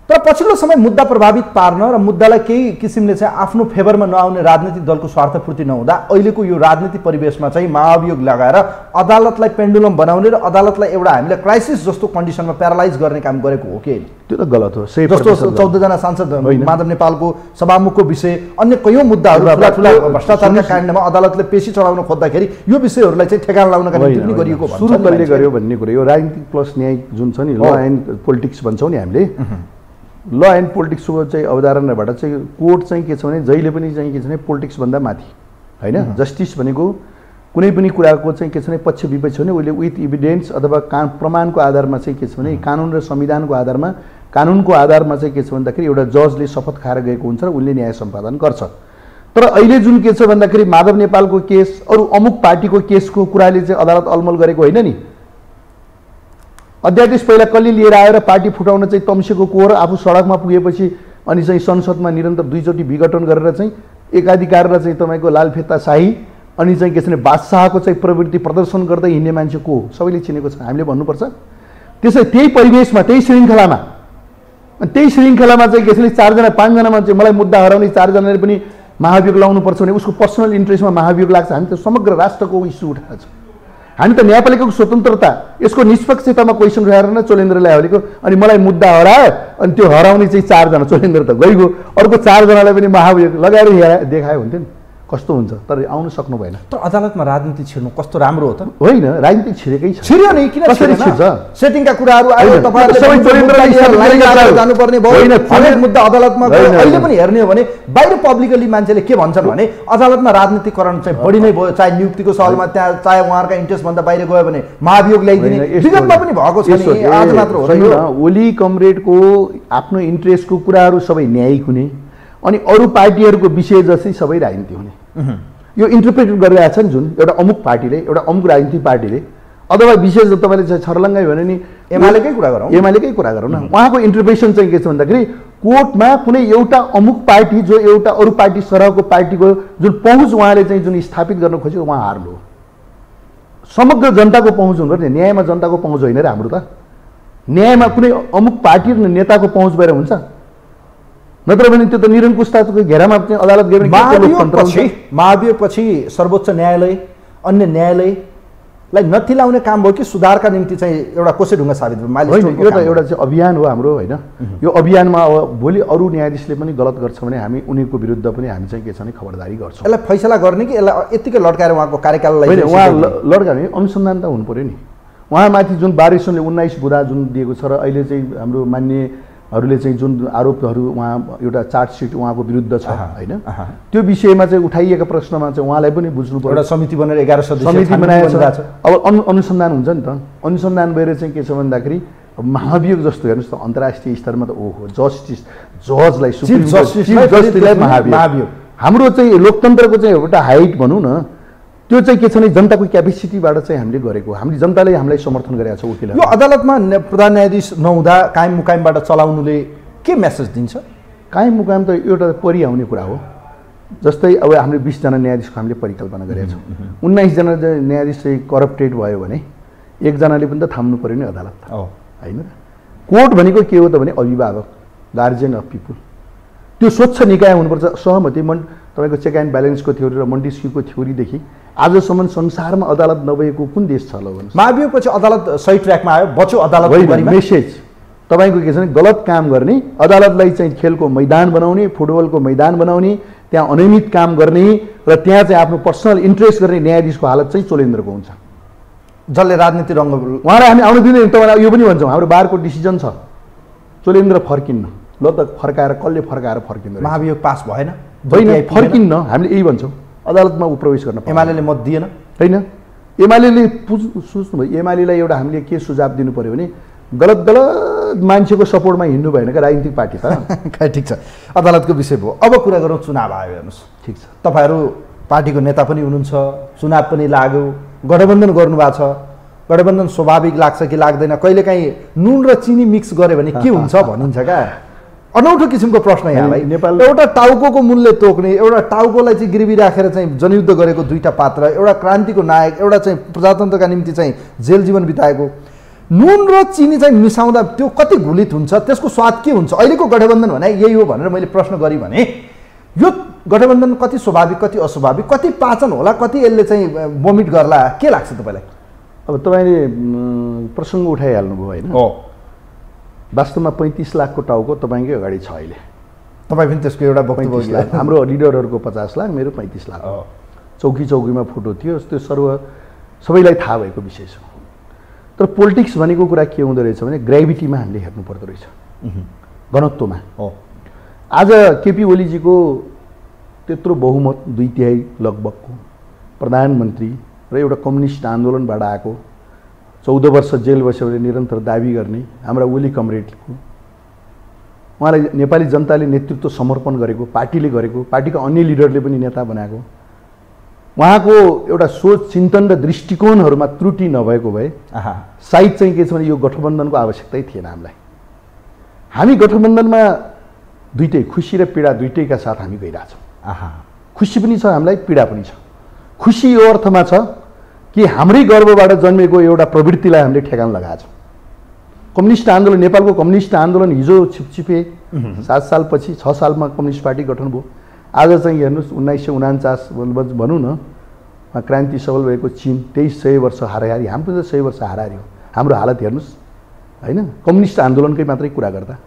तर पछिल्लो समय मुद्दा प्रभावित पार्न र मुद्दालाई केही किसिमले चाहिँ आफ्नो फेभरमा नआउने राजनीतिक दलको स्वार्थपूर्ति नहुँदा अहिलेको यो राजनीतिक परिवेशमा चाहिँ महाभियोग लगाएर अदालतलाई पेन्डुलम बनाउने र अदालतलाई एउटा हामीले क्राइसिस जस्तो कन्डिसनमा प्यारालाइज गर्ने काम गरेको हो कि त्यो त गलत हो। जस्तो 14 जना सांसद माधव नेपालको सभामुखको विषय अन्य कयौं मुद्दाहरू ठुला भ्रष्टाचारका काण्डमा अदालतले पेशी चढाउन खोज्दाखेरि यो विषयहरूलाई चाहिँ ठेगान लगाउनका निम्ति पनि गरिएको भन्छ। सुरु कहिले गर्यो भन्ने कुरा यो राजनीतिक प्लस न्याय जुन छ नि ल एन्ड पोलिटिक्स भन्छौँ नि हामीले ल एन्ड पोलिटिक्सको चाहिँ अवधारणाबाट चाहिँ कोर्ट चाहिँ के छ भने जहिले पनि चाहिँ के छ भने पोलिटिक्सभन्दा माथि होइन। जस्टिस भनेको कुनै पनि कुराको चाहिँ के छ भने पक्ष विपक्ष हो भने उसले विथ इभिडेन्स अथवा प्रमाणको आधारमा चाहिँ के छ भने कानुन र संविधानको आधारमा कानुनको आधारमा चाहिँ के छ भन्दाखेरि एउटा जजले शपथ खाएर गएको हुन्छ र उसले न्याय सम्पादन गर्छ। तर अहिले जुन के छ भन्दाखेरि माधव नेपालको केस अरू अमुक पार्टीको केसको कुराले चाहिँ अदालत अलमल गरेको होइन नि। अध्यादेश पहिला कसले लिएर आएर पार्टी फुटाउन चाहिँ तम्सेको को र आफू सडकमा पुगेपछि अनि चाहिँ संसदमा निरन्तर 2 चोटि विघटन गरेर चाहिँ एकाधिकार र चाहिँ तपाईँको लालफेत्ता शाही अनि चाहिँ के छ भने बादशाहको चाहिँ प्रवृत्ति प्रदर्शन गर्दै हिँड्ने मान्छे को सबैले चिनेको छ हामीले भन्नुपर्छ। त्यसै त्यही परिवेशमा त्यही श्रृङ्खलामा चाहिँ के छ भने 4 जना 5 जनामा चाहिँ मलाई मुद्दा हराउने 4 जनाले पनि महाभियोग लाउनुपर्छ भने उसको पर्सनल इन्ट्रेस्टमा महाभियोग लाग्छ। हामी त समग्र राष्ट्रको इस्यु उठाएको छ। हामी त न्यायपालिकाको स्वतन्त्रता यसको निष्पक्षतामा क्वेसन उठाएर नै चोलेन्द्रलाई हालेको अनि मलाई मुद्दा हरायो अनि त्यो हराउने चाहिँ 4 जना चोलेन्द्र त गइगयो अर्को 4 जनालाई पनि महाभियोग लगाएर देखायो हुन्थ्यो नि कस्तो हुन्छ। तर आउन सक्नु भएन। तर अदालतमा राजनीति छिर्नु कस्तो राम्रो हो त होइन। राजनीति छिरेकै छ। छिर्यो नि किन छिर्छ सेटिङका कुराहरू आयो तपाईहरुले सबै चोलेन्द्रलाई जानुपर्ने भयो हैन। हरेक मुद्दा अदालतमा अहिले पनि हेर्ने हो भने बाहिर पब्लिकली मान्छेले के भन्छन् भने अदालतमा राजनीतिकरण चाहिँ बढी नै भयो। चाहे नियुक्तिको सवालमा त्यहाँ चाहे उहाँहरुका इन्ट्रेस्ट भन्दा बाहिर गयो भने महाभियोग ल्याइदिने विगतमा पनि भएको छ नि। आज मात्र हो यो ओली कमरेडको आफ्नो इन्ट्रेस्टको कुराहरू सबै न्यायिक हुने अनि अरू पार्टीहरूको विषय जस्तै सबै राजनीति हुने यो इन्टरप्रेट गरिरहेछ नि। जुन एउटा अमुक पार्टीले एउटा अमुक राजनीतिक पार्टीले अथवा विशेष तपाईँले छर्लङ्गै भने नि एमालेकै कुरा गरौँ न। उहाँको इन्टरप्रेसन चाहिँ के छ भन्दाखेरि कोर्टमा कुनै एउटा अमुक पार्टी जो एउटा अरू पार्टी सरहको पार्टीको जुन पहुँच उहाँले चाहिँ जुन स्थापित गर्न खोज्यो उहाँ हार्नु हो। समग्र जनताको पहुँच हुनु पर्ने न्यायमा जनताको पहुँच होइन र हाम्रो त न्यायमा कुनै अमुक पार्टी र नेताको पहुँच भएर हुन्छ नत्र भने त्यो त निरङ्कुशताको घेरामा चाहिँ अदालत गयो भने महाभियोगपछि सर्वोच्च न्यायालय अन्य न्यायालयलाई नथिलाउने काम भयो कि सुधारका निम्ति चाहिँ एउटा कसै ढुङ्गा साबित भयो। यो त एउटा चाहिँ अभियान हो हाम्रो होइन। यो अभियानमा अब भोलि अरू न्यायाधीशले पनि गलत गर्छ भने हामी उनीहरूको विरुद्ध पनि हामी चाहिँ के छ भने खबरदारी गर्छौँ। यसलाई फैसला गर्ने कि यसलाई यतिकै लड्काएर उहाँको कार्यकाललाई उहाँ लड्काउने अनुसन्धान त हुनु पर्यो नि। उहाँमाथि जुन बारिसनले 19 बुँदा जुन दिएको छ र अहिले चाहिँ हाम्रो मान्यहरूले चाहिँ जुन आरोपहरू उहाँ एउटा चार्जसिट उहाँको विरुद्ध छ होइन त्यो विषयमा चाहिँ उठाइएका प्रश्नमा चाहिँ उहाँलाई पनि बुझ्नु पर्यो। एउटा समिति बनेर 11 सदस्यीय समिति बनाएको छ। अब अनुसन्धान हुन्छ नि त। अनुसन्धान भएर चाहिँ के छ भन्दाखेरि महाभियोग जस्तो हेर्नुहोस् त अन्तर्राष्ट्रिय स्तरमा त ओहो जजलाई सुप्रिम जस्टिसलाई महाभियोग हाम्रो चाहिँ लोकतन्त्रको चाहिँ एउटा हाइट भनौँ न त्यो चाहिँ के छ भने जनताको क्यापेसिटीबाट चाहिँ हामीले गरेको हामीले जनताले हामीलाई समर्थन गरेको छ। वकिल यो अदालतमा प्रधान न्यायाधीश नहुँदा कायम मुकायमबाट चलाउनुले के मेसेज दिन्छ? कायम मुकायम त एउटा परिआउने कुरा हो। जस्तै अब हामीले 20 जना न्यायाधीशको हामीले परिकल्पना गरेका छौँ। 19 जना न्यायाधीश चाहिँ करप्टेड भयो भने एकजनाले पनि त थाम्नु पर्यो नि अदालत होइन। कोर्ट भनेको के हो त भने अभिभावक गार्जियन अफ पिपुल त्यो स्वच्छ निकाय हुनुपर्छ। सहमति तपाईँको चेक एन्ड ब्यालेन्सको थ्योरी र मन्टेस्क्यूको थ्योरीदेखि आजसम्म संसारमा अदालत नभएको कुन देश छ ल भन्नुहोस्। महाभियोगपछि अदालत सही ट्र्याकमा आयो बच्यो अदालत मेसेज तपाईँको के छ भने गलत काम गर्ने अदालतलाई चाहिँ खेलको मैदान बनाउने फुटबलको मैदान बनाउने त्यहाँ अनियमित काम गर्ने र त्यहाँ चाहिँ आफ्नो पर्सनल इन्ट्रेस्ट गर्ने न्यायाधीशको हालत चाहिँ चोलेन्द्रको हुन्छ जसले राजनीति रङ्ग उहाँलाई हामी आउनु दिँदैन। तपाईँलाई यो पनि भन्छौँ हाम्रो बारको डिसिजन छ चोलेन्द्र फर्किन्न ल त फर्काएर कसले फर्काएर फर्किन्छ महाभियोग पास भएन होइन फर्किन्न हामीले यही भन्छौँ। अदालतमा ऊ प्रवेश गर्न एमाले मत दिएन होइन। एमाले सोच्नु भयो एमालेलाई एउटा हामीले के सुझाव दिनु पर्यो भने गलत मान्छेको सपोर्टमा हिँड्नु भएन क्या राजनीतिक पार्टी त ठिक छ। अदालतको विषय भयो। अब कुरा गरौँ चुनाव आयो हेर्नुहोस् ठिक छ। तपाईँहरू पार्टीको नेता पनि हुनुहुन्छ चुनाव पनि लाग्यो गठबन्धन गर्नुभएको छ। गठबन्धन स्वाभाविक लाग्छ कि लाग्दैन कहिलेकाहीँ नुन र चिनी मिक्स गऱ्यो भने के हुन्छ भनिन्छ क्या। अनौठो किसिमको प्रश्न यहाँलाई नेपाल एउटा टाउको मूल्य तोक्ने एउटा टाउकोलाई चाहिँ गिरवी राखेर चाहिँ जनयुद्ध गरेको दुईटा पात्र एउटा क्रान्तिको नायक एउटा चाहिँ प्रजातन्त्रका निम्ति चाहिँ जेल जीवन बिताएको नुन र चिनी चाहिँ मिसाउँदा त्यो कति घुलित हुन्छ, त्यसको स्वाद के हुन्छ? अहिलेको गठबन्धन भने यही हो भनेर मैले प्रश्न गरेँ भने यो गठबन्धन कति स्वाभाविक कति अस्वाभाविक, कति पाचन होला, कति यसले चाहिँ बोमिट गर्ला, के लाग्छ तपाईँलाई? अब तपाईँले प्रसङ्ग उठाइहाल्नुभयो होइन? वास्तवमा 35 लाखको टाउको तपाईँकै अगाडि छ अहिले। तपाईँ पनि त्यसको एउटा वक्तव्य लाख, हाम्रो लिडरहरूको 50 लाख, मेरो 35 लाख। चौकी चौकीमा फोटो थियो, त्यो सबैलाई थाहा भएको विषय छ। तर पोलिटिक्स भनेको कुरा के हुँदो रहेछ भने ग्रेभिटीमा हामीले हेर्नु पर्दो रहेछ, घनत्वमा। आज केपी ओलीजीको त्यत्रो बहुमत 2/3 लगभगको प्रधानमन्त्री र एउटा कम्युनिस्ट आन्दोलनबाट आएको 14 वर्ष जेल बस्यो भने निरन्तर दाबी गर्ने हाम्रा ओली कमरेडको, उहाँलाई नेपाली जनताले नेतृत्व समर्पण गरेको, पार्टीले गरेको, पार्टीका अन्य लिडरले पनि नेता बनाएको, उहाँको एउटा सोच चिन्तन र दृष्टिकोणहरूमा त्रुटि नभएको भए सायद चाहिँ के छ भने यो गठबन्धनको आवश्यकतै थिएन हामीलाई। हामी गठबन्धनमा दुइटै खुसी र पीडा दुइटैका साथ हामी गइरहेछौँ। खुसी पनि छ हामीलाई, पीडा पनि छ। खुसी यो अर्थमा छ कि हाम्रै गर्वबाट जन्मेको एउटा प्रवृत्तिलाई हामीले ठेगान लगाएछौँ। कम्युनिस्ट आन्दोलन, नेपालको कम्युनिस्ट आन्दोलन हिजो छिपछिपे 7 सालपछि 6 सालमा कम्युनिस्ट पार्टी गठन भयो। आज चाहिँ हेर्नुहोस् 1949 भनौँ न क्रान्ति सफल भएको चीन 2300 वर्ष हाराहारी, हाम्रो पनि त 100 वर्ष हाराहारी हो। हाम्रो हालत हेर्नुहोस् होइन, कम्युनिस्ट आन्दोलनकै मात्रै कुरा गर्दा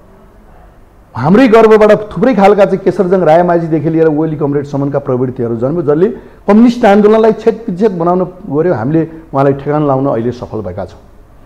हाम्रै गर्वबाट थुप्रै खालका चाहिँ केशरजङ रायमाझीदेखि लिएर ओली कमरेडसम्मका प्रवृत्तिहरू जन्म्यो, जसले कम्युनिस्ट आन्दोलनलाई छेदविच्छेद बनाउन गऱ्यो। हामीले उहाँलाई ठेगान लाउन अहिले सफल भएका छौँ।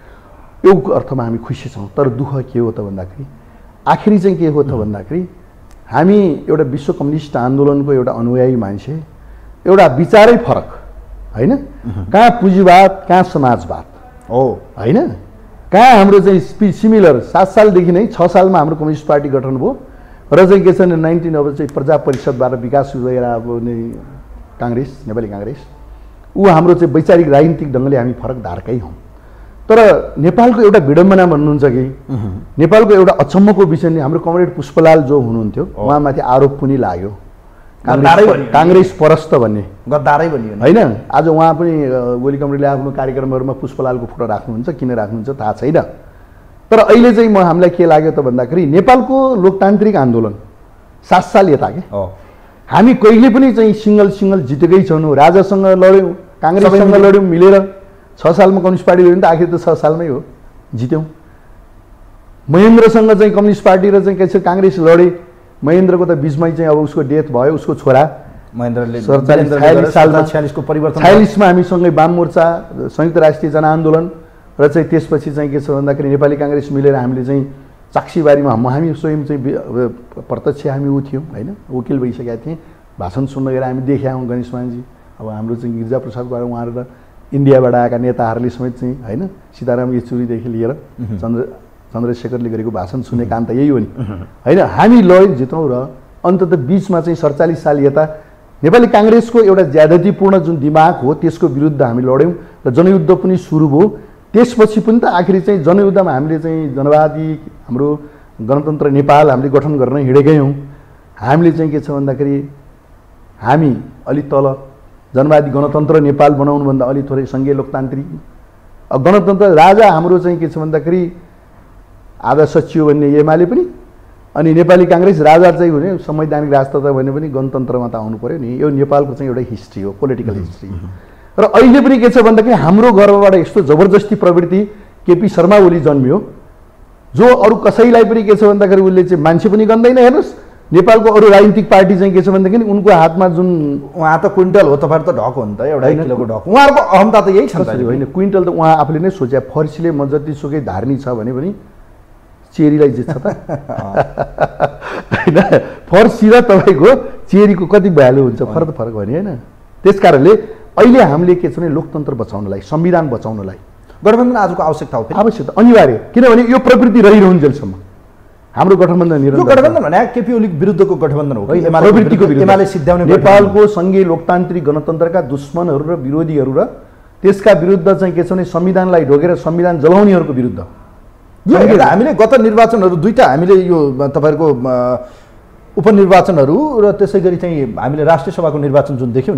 यो अर्थमा हामी खुसी छौँ। तर दुःख के हो त भन्दाखेरि आखिरी चाहिँ के हो त भन्दाखेरि हामी एउटा विश्व कम्युनिस्ट आन्दोलनको एउटा अनुयायी मान्छे, एउटा विचारै फरक होइन, कहाँ पुँजीवाद कहाँ समाजवाद हो होइन, कहाँ हाम्रो चाहिँ सिमिलर। 7 सालदेखि नै 6 सालमा हाम्रो कम्युनिस्ट पार्टी गठन भयो र चाहिँ के छ भने 19 अब चाहिँ प्रजा परिषदबाट विकास भएर अब काङ्ग्रेस, नेपाली काङ्ग्रेस, ऊ हाम्रो चाहिँ वैचारिक राजनीतिक ढङ्गले हामी फरक धारकै हौँ। तर नेपालको एउटा विडम्बना भन्नुहुन्छ कि नेपालको एउटा अचम्मको विषय नै हाम्रो कमरेड पुष्पलाल जो हुनुहुन्थ्यो, उहाँमाथि आरोप पनि लाग्यो काङ्ग्रेस परस्त भन्ने, गद्दारै भनियो होइन। आज उहाँ पनि ओली कमरेडले आफ्नो कार्यक्रमहरूमा पुष्पलालको फोटो राख्नुहुन्छ, किन राख्नुहुन्छ थाहा छैन। तर अहिले चाहिँ हामीलाई के लाग्यो त भन्दाखेरि नेपालको लोकतान्त्रिक आन्दोलन 7 साल यता के हामी कहिले पनि चाहिँ सिङ्गल जितेकै छैनौँ। राजासँग लड्यौँ, काङ्ग्रेससँग लड्यौँ मिलेर, 6 सालमा कम्युनिस्ट पार्टी लड्यौँ त आखिर त 6 सालमै हो जित्यौँ। महेन्द्रसँग चाहिँ कम्युनिस्ट पार्टी र चाहिँ के छ काङ्ग्रेस लडे, महेन्द्रको त बिचमै चाहिँ अब उसको डेथ भयो, उसको छोरा महेन्द्रले 46 सालमा 46 को परिवर्तन 46मा हामीसँगै वाम मोर्चा, संयुक्त राष्ट्रिय जनआन्दोलन र चाहिँ त्यसपछि चाहिँ के छ भन्दाखेरि नेपाली काङ्ग्रेस मिलेर हामीले चाहिँ चाक्सीबारीमा हामी स्वयं चाहिँ प्रत्यक्ष हामी ऊ थियौँ होइन, वकिल भइसकेका थिएँ। भाषण सुन्न गएर हामी देखायौँ गणेशमानजी, अब हाम्रो चाहिँ गिरिजा प्रसादबाट उहाँहरू र इन्डियाबाट आएका नेताहरूले समेत चाहिँ होइन, सीताराम येचुरीदेखि लिएर चन्द्रशेखरले गरेको भाषण सुन्ने काम त यही हो नि होइन। हामी लड्यौँ जितौँ र अन्ततः बिचमा चाहिँ 47 साल यता नेपाली काङ्ग्रेसको एउटा ज्यादतीपूर्ण जुन दिमाग हो त्यसको विरुद्ध हामी लड्यौँ र जनयुद्ध पनि सुरु भयो। त्यसपछि पनि त आखिरी चाहिँ जनयुद्धमा हामीले चाहिँ जनवादी हाम्रो गणतन्त्र नेपाल हामीले गठन गर्न हिँडेकै हौँ। हामीले चाहिँ के छ भन्दाखेरि हामी अलि तल जनवादी गणतन्त्र नेपाल बनाउनुभन्दा अलि थोरै सङ्घीय लोकतान्त्रिक गणतन्त्र राजा हाम्रो चाहिँ के छ भन्दाखेरि आधा सचिव भन्ने एमाले पनि, अनि नेपाली काङ्ग्रेस राजा चाहिँ हुने संवैधानिक राजतन्त्र भन्ने पनि गणतन्त्रमा त आउनु पऱ्यो नि। यो नेपालको चाहिँ एउटा हिस्ट्री हो, पोलिटिकल हिस्ट्री। र अहिले पनि के छ भन्दाखेरि हाम्रो गर्वबाट यस्तो जबरजस्ती प्रवृत्ति केपी शर्मा ओली जन्मियो जो अरू कसैलाई पनि के छ भन्दाखेरि उसले चाहिँ मान्छे पनि गन्दैन। हेर्नुहोस् नेपालको अरू राजनीतिक पार्टी चाहिँ के छ भनेदेखि उनको हातमा जुन उहाँ त क्विन्टल हो, तपाईँहरू त ढक हो नि त, एउटा 1 किलोको ढक। उहाँहरूको अहमता त यही छ नि त होइन। क्विन्टल त उहाँ आफूले नै सोचे, फर्सीले म जतिसुकै धार्नी छ भने पनि चेरीलाई जित्छ त होइन। फर्सी र तपाईँको चेरीको कति भ्यालु हुन्छ, फरक भने होइन। त्यस कारणले अहिले हामीले के छ भने लोकतन्त्र बचाउनलाई, संविधान बचाउनलाई गठबन्धन आजको आवश्यकता हो, आवश्यकता अनिवार्य। किनभने यो प्रवृत्ति रहिरहन्जेलसम्म हाम्रो गठबन्धन निरन्तर गठबन्धन भने केपी ओली विरुद्धको गठबन्धन हो, प्रवृत्तिको विरुद्ध एमाले सिद्ध्याउने नेपालको सङ्घीय लोकतान्त्रिक गणतन्त्रका दुश्मनहरू र विरोधीहरू र त्यसका विरुद्ध चाहिँ के छ भने संविधानलाई ढोगेर संविधान जलाउनेहरूको विरुद्ध। यो हामीले गत निर्वाचनहरू दुईटा हामीले यो तपाईँहरूको उपनिर्वाचनहरू र त्यसै गरी चाहिँ हामीले राष्ट्रिय सभाको निर्वाचन जुन देख्यौँ नि,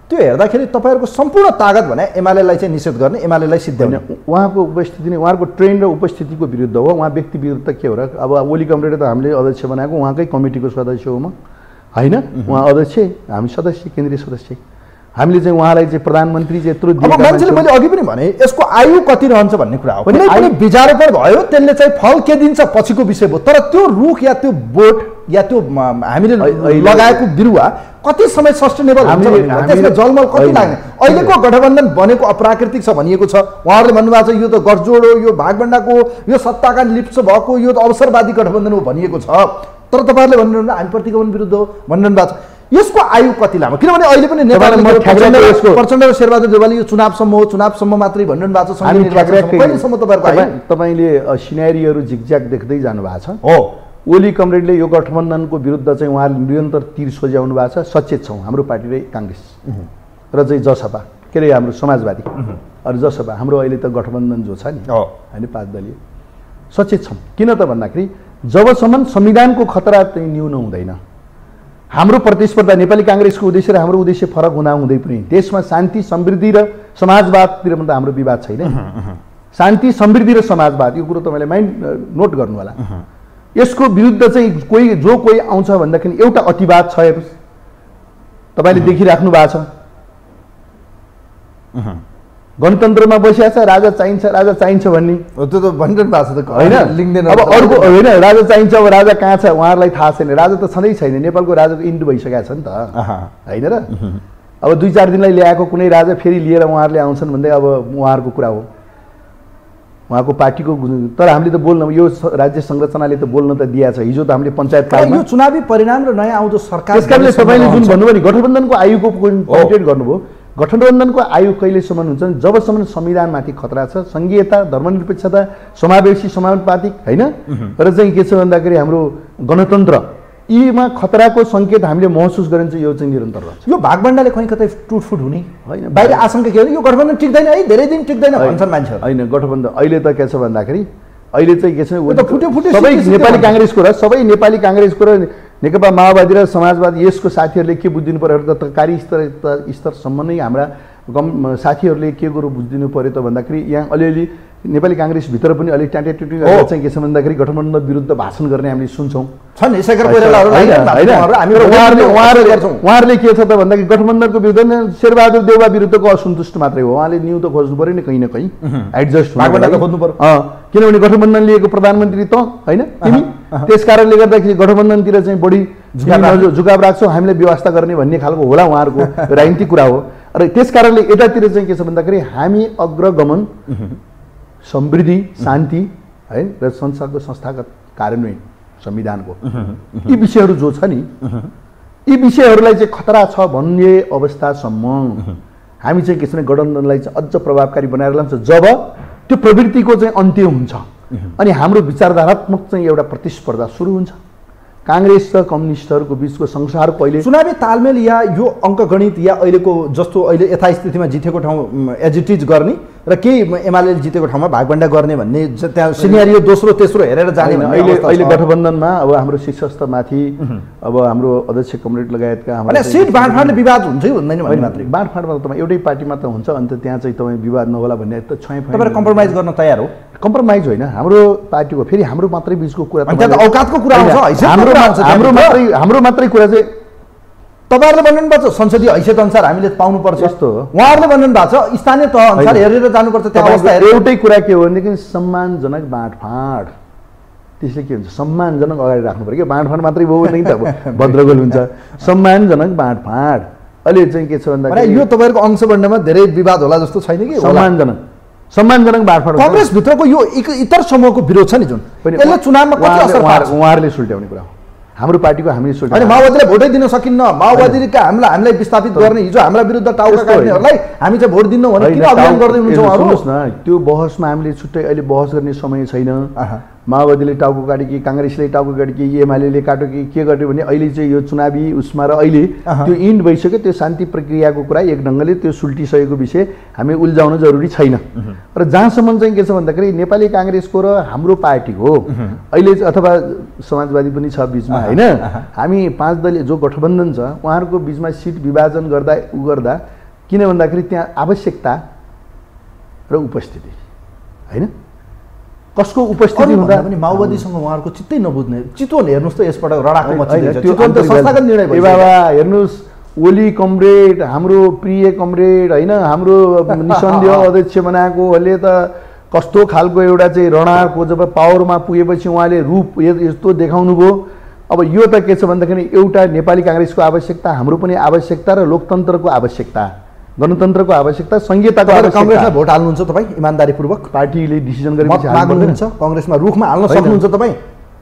त्यो हेर्दाखेरि तपाईँहरूको सम्पूर्ण तागत भने एमालेलाई चाहिँ निषेध गर्ने, एमालेलाई सिद्ध्याउने। उहाँको उपस्थिति नै उहाँको ट्रेन र उपस्थितिको विरुद्ध हो। उहाँ व्यक्ति विरुद्ध के हो र? अब ओली कमरेडले त हामीले अध्यक्ष बनाएको, उहाँकै कमिटीको सदस्य हो म, होइन? उहाँ अध्यक्ष, हामी सदस्य, केन्द्रीय सदस्य। हामीले चाहिँ उहाँलाई चाहिँ प्रधानमन्त्री चाहिँ यत्रो दिएको। मान्छेले मैले अघि पनि भने यसको आयु कति रहन्छ भन्ने कुरा हो। कुनै पनि बिजारोपण भयो त्यसले चाहिँ फल के दिन्छ पछिको विषय हो, तर त्यो रुख या त्यो बोट या त्यो हामीले लगाएको बिरुवा कति समय सस्टेनेबल हुन्छ, त्यसमा जलमल कति लाग्ने। अहिलेको गठबन्धन बनेको अप्राकृतिक छ भनिएको छ। उहाँहरूले भन्नुभएको छ यो त गठजोड हो, यो भागभण्डाको, यो सत्ताका लिप्स भएको, यो त अवसरवादी गठबन्धन हो भनिएको छ। तर तपाईँहरूले भन्नुहुन्छ हामी प्रतिगमन विरुद्ध हो भनिरहनु भएको छ। यसको आयु कति लामो? किनभने अहिले पनि प्रचण्ड र शेरबहादुर देउवाले यो चुनावसम्म हो, चुनावसम्म मात्रै भनिरहनु भएको छ। कहिलेसम्म तपाईँले सिनेरियोहरू झिकझ्याक देख्दै जानु भएको छ हो। ओली कमरेडले यो गठबन्धनको विरुद्ध चाहिँ उहाँले निरन्तर तीर सोझ्याउनु भएको छ। सचेत छौँ हाम्रो पार्टी र काङ्ग्रेस र चाहिँ जसपा, के अरे हाम्रो समाजवादी अरू जसपा, हाम्रो अहिले त गठबन्धन जो छ नि होइन 5 दलीय, सचेत छौँ। किन त भन्दाखेरि जबसम्म संविधानको खतरा चाहिँ न्यून हुँदैन, हाम्रो प्रतिस्पर्धा नेपाली काङ्ग्रेसको उद्देश्य र हाम्रो उद्देश्य फरक हुँदै पनि देशमा शान्ति समृद्धि र समाजवादतिर त हाम्रो विवाद छैन। शान्ति समृद्धि र समाजवाद यो कुरो तपाईँले माइन्ड नोट गर्नु होला। यसको विरुद्ध चाहिँ कोही आउँछ भन्दाखेरि एउटा अतिवाद छ, तपाईँले देखिराख्नु भएको छ। गणतन्त्रमा बसिया छ, राजा चाहिन्छ भन्ने त्यो त भनिरहनु भएको छ त होइन, लिङ्दैन। अब अर्को होइन, राजा चाहिन्छ, अब राजा कहाँ छ उहाँहरूलाई थाहा छैन। राजा त छँदै छैन, नेपालको राजाको इन्डु भइसकेको छ नि त, होइन र? अब 2-4 दिनलाई ल्याएको कुनै राजा फेरि लिएर उहाँहरूले आउँछन् भन्दै अब उहाँहरूको कुरा हो, उहाँको पार्टीको। तर हामीले त बोल्न, यो राज्य संरचनाले त बोल्न त दिएको छ। हिजो त हामीले पञ्चायत यो चुनावी परिणाम र नयाँ आउँदो सरकार, त्यस कारणले तपाईँले जुन भन्नुभयो नि गठबन्धनको आयुको पोइन्ट गर्नुभयो, गठबन्धनको आयु कहिलेसम्म हुन्छ जबसम्म संविधानमाथि खतरा छ, संघीयता, धर्मनिरपेक्षता, समावेशी समानुपातिक, होइन? र चाहिँ के छ भन्दाखेरि हाम्रो गणतन्त्र, यीमा खतराको सङ्केत हामीले महसुस गरेर चाहिँ यो चाहिँ निरन्तर रहन्छ। यो भागभण्डाले कहीँ कतै टुटफुट हुने होइन, बाहिर आशंका के हो, यो गठबन्धन टिक्दैन है, धेरै दिन टिक्दैन भन्छन् मान्छेहरू। होइन, गठबन्धन अहिले त के छ भन्दाखेरि अहिले चाहिँ के छ, फुट्यो सबै नेपाली काङ्ग्रेसको र सबै नेपाली काङ्ग्रेसको र नेकपा माओवादी र समाजवादी यसको साथीहरूले के बुझिदिनु पर्यो त कार्य स्तरसम्म नै हाम्रा साथीहरूले के कुरो बुझिदिनु पर्यो त भन्दाखेरि यहाँ अलिअलि नेपाली काङ्ग्रेसभित्र पनि अलिक ट्याटेटुटी चाहिँ के छ भन्दाखेरि गठबन्धन विरुद्ध भाषण गर्ने हामीले सुन्छौँ। छन् शेखर कोइरालाहरू, उहाँहरूले के छ त भन्दाखेरि गठबन्धनको विरुद्ध शेरबहादुर देउवा विरुद्धको असन्तुष्ट मात्रै हो। उहाँले न्यू त खोज्नु पऱ्यो नि कहीँ न कहीँ, एडजस्ट खोज्नु पऱ्यो। किनभने गठबन्धन लिएको प्रधानमन्त्री त होइन तिमी, त्यस कारणले गर्दाखेरि गठबन्धनतिर चाहिँ बढी झुकाव राख्छौ, हामीले व्यवस्था गर्ने भन्ने खालको होला उहाँहरूको राजनीतिक कुरा हो। र त्यस कारणले यतातिर चाहिँ के छ भन्दाखेरि हामी अग्रगमन, समृद्धि, शान्ति है र संस्थागत कार्यान्वयन संविधानको यी विषयहरू जो छ नि, यी विषयहरूलाई चाहिँ खतरा छ भन्ने अवस्थासम्म हामी चाहिँ के छ भने गठबन्धनलाई चाहिँ अझ प्रभावकारी बनाएर लान्छ। जब त्यो प्रवृत्तिको चाहिँ अन्त्य हुन्छ अनि हाम्रो विचारधारात्मक चाहिँ एउटा प्रतिस्पर्धा सुरु हुन्छ काङ्ग्रेस र कम्युनिस्टहरूको बिचको संसारको अहिले चुनावी तालमेल या यो अङ्कगणित या अहिलेको जस्तो अहिले यथास्थितिमा जितेको ठाउँ एजिटिज गर्ने र केही एमाले जितेको ठाउँमा भागभण्डा गर्ने भन्ने त्यहाँ सिनेरियो दोस्रो तेस्रो हेरेर जाने अहिले गठबन्धनमा अब हाम्रो शीर्षस्थमाथि अब हाम्रो अध्यक्ष कमरेड लगायतका हाम्रो सिट बाँडफाँडले विवाद हुन्छ हुँदैन भन्ने मात्रै। बाँडफाँडमा तपाईँ एउटै पार्टीमा त हुन्छ अन्त त्यहाँ चाहिँ तपाईँ विवाद नहोला भन्ने त तपाईँ कम्प्रोमाइज गर्न तयार हो? कम्प्रोमाइज होइन, हाम्रो पार्टीको फेरि हाम्रो मात्रै बिचको कुरा, औकातको कुरा आउँछ, हाम्रो मात्रै कुरा चाहिँ तपाईँहरूले भन्नु भएको छ संसदीय हैसियत अनुसार हामीले पाउनुपर्छ जस्तो हो, उहाँहरूले भन्नु भएको छ स्थानीय तह अनुसार हेरेर जानुपर्छ। त्यो अवस्था एउटै कुरा के हो भनेदेखि सम्मानजनक बाँडफाँड, त्यसले के हुन्छ सम्मानजनक अगाडि राख्नु पऱ्यो कि बाँडफाँड मात्रै भयो भनेदेखि त भद्रगोल हुन्छ। सम्मानजनक बाँडफाँड अहिले चाहिँ के छ भन्दा यो तपाईँहरूको अंश बढ्नमा धेरै विवाद होला जस्तो छैन कि? सम्मानजनक बाँडफाँड काङ्ग्रेसभित्रको यो इतर समूहको विरोध छ नि जुन, यसले चुनावमा कति असर पार्छ? उहाँहरूले सुल्ट्याउने कुरा हो, हाम्रो पार्टीको हामीले सुल्ट्याउने। अनि माओवादीलाई भोटै दिन सकिन्न, माओवादीका हामीलाई विस्थापित गर्ने, हिजो हाम्रा विरुद्ध टाउका काट्नेहरूलाई हामी चाहिँ भोट दिन्नौँ भने किन अभियान गर्दै हुनुहुन्छ उहाँहरू? सुन्नुहोस् न, त्यो बहसमा हामीले छुट्टै अहिले बहस गर्ने समय छैन। माओवादीले टाउको काट्यो कि काङ्ग्रेसले टाउको काट्यो कि एमाले काट्यो कि के गर्यो भने अहिले चाहिँ यो चुनावी उसमा र अहिले त्यो इन्ड भइसक्यो। त्यो शान्ति प्रक्रियाको कुरा एक ढङ्गले त्यो सुल्टिसकेको विषय हामी उल्झाउन जरुरी छैन। र जहाँसम्म चाहिँ के छ भन्दाखेरि नेपाली काङ्ग्रेसको र हाम्रो पार्टीको अहिले अथवा समाजवादी पनि छ बिचमा होइन, हामी 5 दलीय जो गठबन्धन छ उहाँहरूको बिचमा सिट विभाजन गर्दा किन भन्दाखेरि त्यहाँ आवश्यकता र उपस्थिति होइन, कसको उपस्थिति हुँदा पनि माओवादीसँग उहाँहरूको चित्तै नबुझ्ने। चितवन हेर्नुहोस् त यसपटक रडाको मचिदिन्छ। चितवन त संस्थागत निर्णय भयो। बाबा हेर्नुहोस्, ओली कमरेड, हाम्रो प्रिय कमरेड होइन, हाम्रो निसन्देह अध्यक्ष बनाएकोहरूले त कस्तो खालको एउटा चाहिँ रडाको जब पावरमा पुगेपछि उहाँले रूप यस्तो देखाउनु भयो। अब यो त के छ भन्दाखेरि एउटा नेपाली काङ्ग्रेसको आवश्यकता, हाम्रो पनि आवश्यकता र लोकतन्त्रको आवश्यकता, गणतन्त्रको आवश्यकता, संहिताको आवश्यकता। काङ्ग्रेसलाई भोट हाल्नुहुन्छ तपाईँ इमानदारीपूर्वक? पार्टीले डिसिजन गरेपछि माग्नुहुन्छ काङ्ग्रेसमा रुखमा हाल्न सक्नुहुन्छ तपाईँ?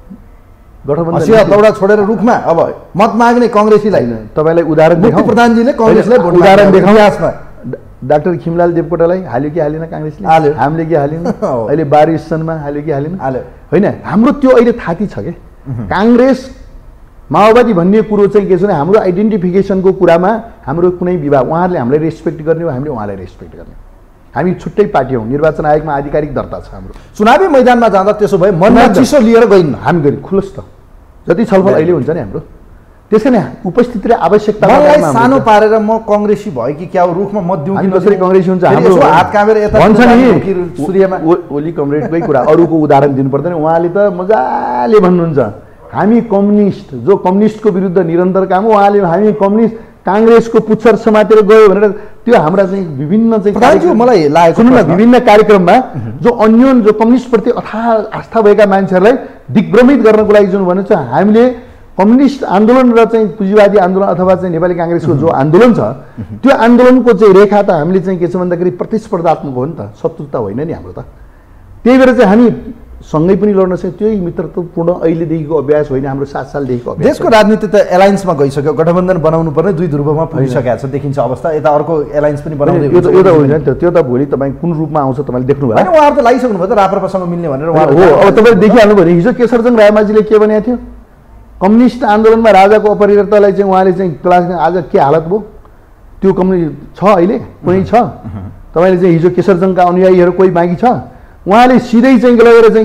गठबन्धन तौडा छोडेर रुखमा अब मत माग्ने काङ्ग्रेसीलाई तपाईँलाई उदाहरण देखाउँ। प्रधानजीले काङ्ग्रेसलाई भोट उदाहरण देखाउँ। इतिहासमा डाक्टर खिमलाल देवकोटालाई हाल्यो कि हालेन काङ्ग्रेसले? हाल्यो। हामीले के हाल्यौँ? अहिले बारिसनमा हाल्यो कि हालेन? हाल्यो। होइन, हाम्रो त्यो अहिले थाती छ क्या। काङ्ग्रेस माओवादी भन्ने कुरो चाहिँ के छ भने हाम्रो आइडेन्टिफिकेसनको कुरामा हाम्रो कुनै विभाग उहाँहरूले हामीलाई रेस्पेक्ट गर्ने हो, हामीले उहाँलाई रेस्पेक्ट गर्ने। हामी छुट्टै पार्टी हौँ, निर्वाचन आयोगमा आधिकारिक दर्ता छ हाम्रो। चुनावी मैदानमा जाँदा त्यसो भए मनमा चिसो लिएर गइन्न हामी गरी खुलस त जति छलफल अहिले हुन्छ नि हाम्रो। त्यस कारण उपस्थिति र आवश्यकता मलाई सानो पारेर म काङ्ग्रेसी भयो कि क्या रुखमा मत दिउँ कि कसरी काङ्ग्रेसी हुन्छ? हाम्रो हात कामेर यता भन्छ नि सूर्यमा ओली कमरेडकै कुरा, अरूको उदाहरण दिनु पर्दैन। उहाँले त मजाले भन्नुहुन्छ हामी कम्युनिस्ट, जो कम्युनिस्टको विरुद्ध निरन्तर काम हो। उहाँले हामी कम्युनिस्ट काङ्ग्रेसको पुच्छर समातेर गयो भनेर त्यो हाम्रा चाहिँ विभिन्न चाहिँ मलाई लागेको सुन्नु न, विभिन्न कार्यक्रममा जो अन्योन जो कम्युनिस्टप्रति अथाह आस्था भएका मान्छेहरूलाई दिग्भ्रमित गर्नको लागि जुन भनेको छ, हामीले कम्युनिस्ट आन्दोलन र चाहिँ पुँजीवादी आन्दोलन अथवा चाहिँ नेपाली काङ्ग्रेसको जो आन्दोलन छ त्यो आन्दोलनको चाहिँ रेखा त हामीले चाहिँ के छ भन्दाखेरि प्रतिस्पर्धात्मक हो नि त, शत्रुता होइन नि हाम्रो त। त्यही भएर चाहिँ हामी सँगै पनि लड्न सक्छ। त्यही मित्रतापूर्ण अहिलेदेखिको अभ्यास होइन, हाम्रो 7 सालदेखिको अभ्यास। देशको राजनीति त एलायन्समा गइसक्यो, गठबन्धन बनाउनु पर्ने 2 ध्रुवमा पुगिसकेको छ देखिन्छ अवस्था। यता अर्को एलायन्स पनि बनाउँदै यो त होइन, त्यो त भोलि तपाईँ कुन रूपमा आउँछ तपाईँले देख्नु भयो। होइन, उहाँहरू त लागिसक्नु भयो त राप्रपासँग मिल्ने भनेर। हो, अब तपाईँले देखिहाल्नु भने हिजो केशरजङ रायमाझीले के भनेको थियो? कम्युनिस्ट आन्दोलनमा राजाको अपरिवर्तनलाई चाहिँ उहाँले चाहिँ क्लास आज के हालत भयो? त्यो कम्युनिस्ट छ अहिले कुनै छ? तपाईँले चाहिँ हिजो केशरजङका अनुयायीहरू कोही बाँकी छ? उहाँले सिधै चाहिँ लगेर चाहिँ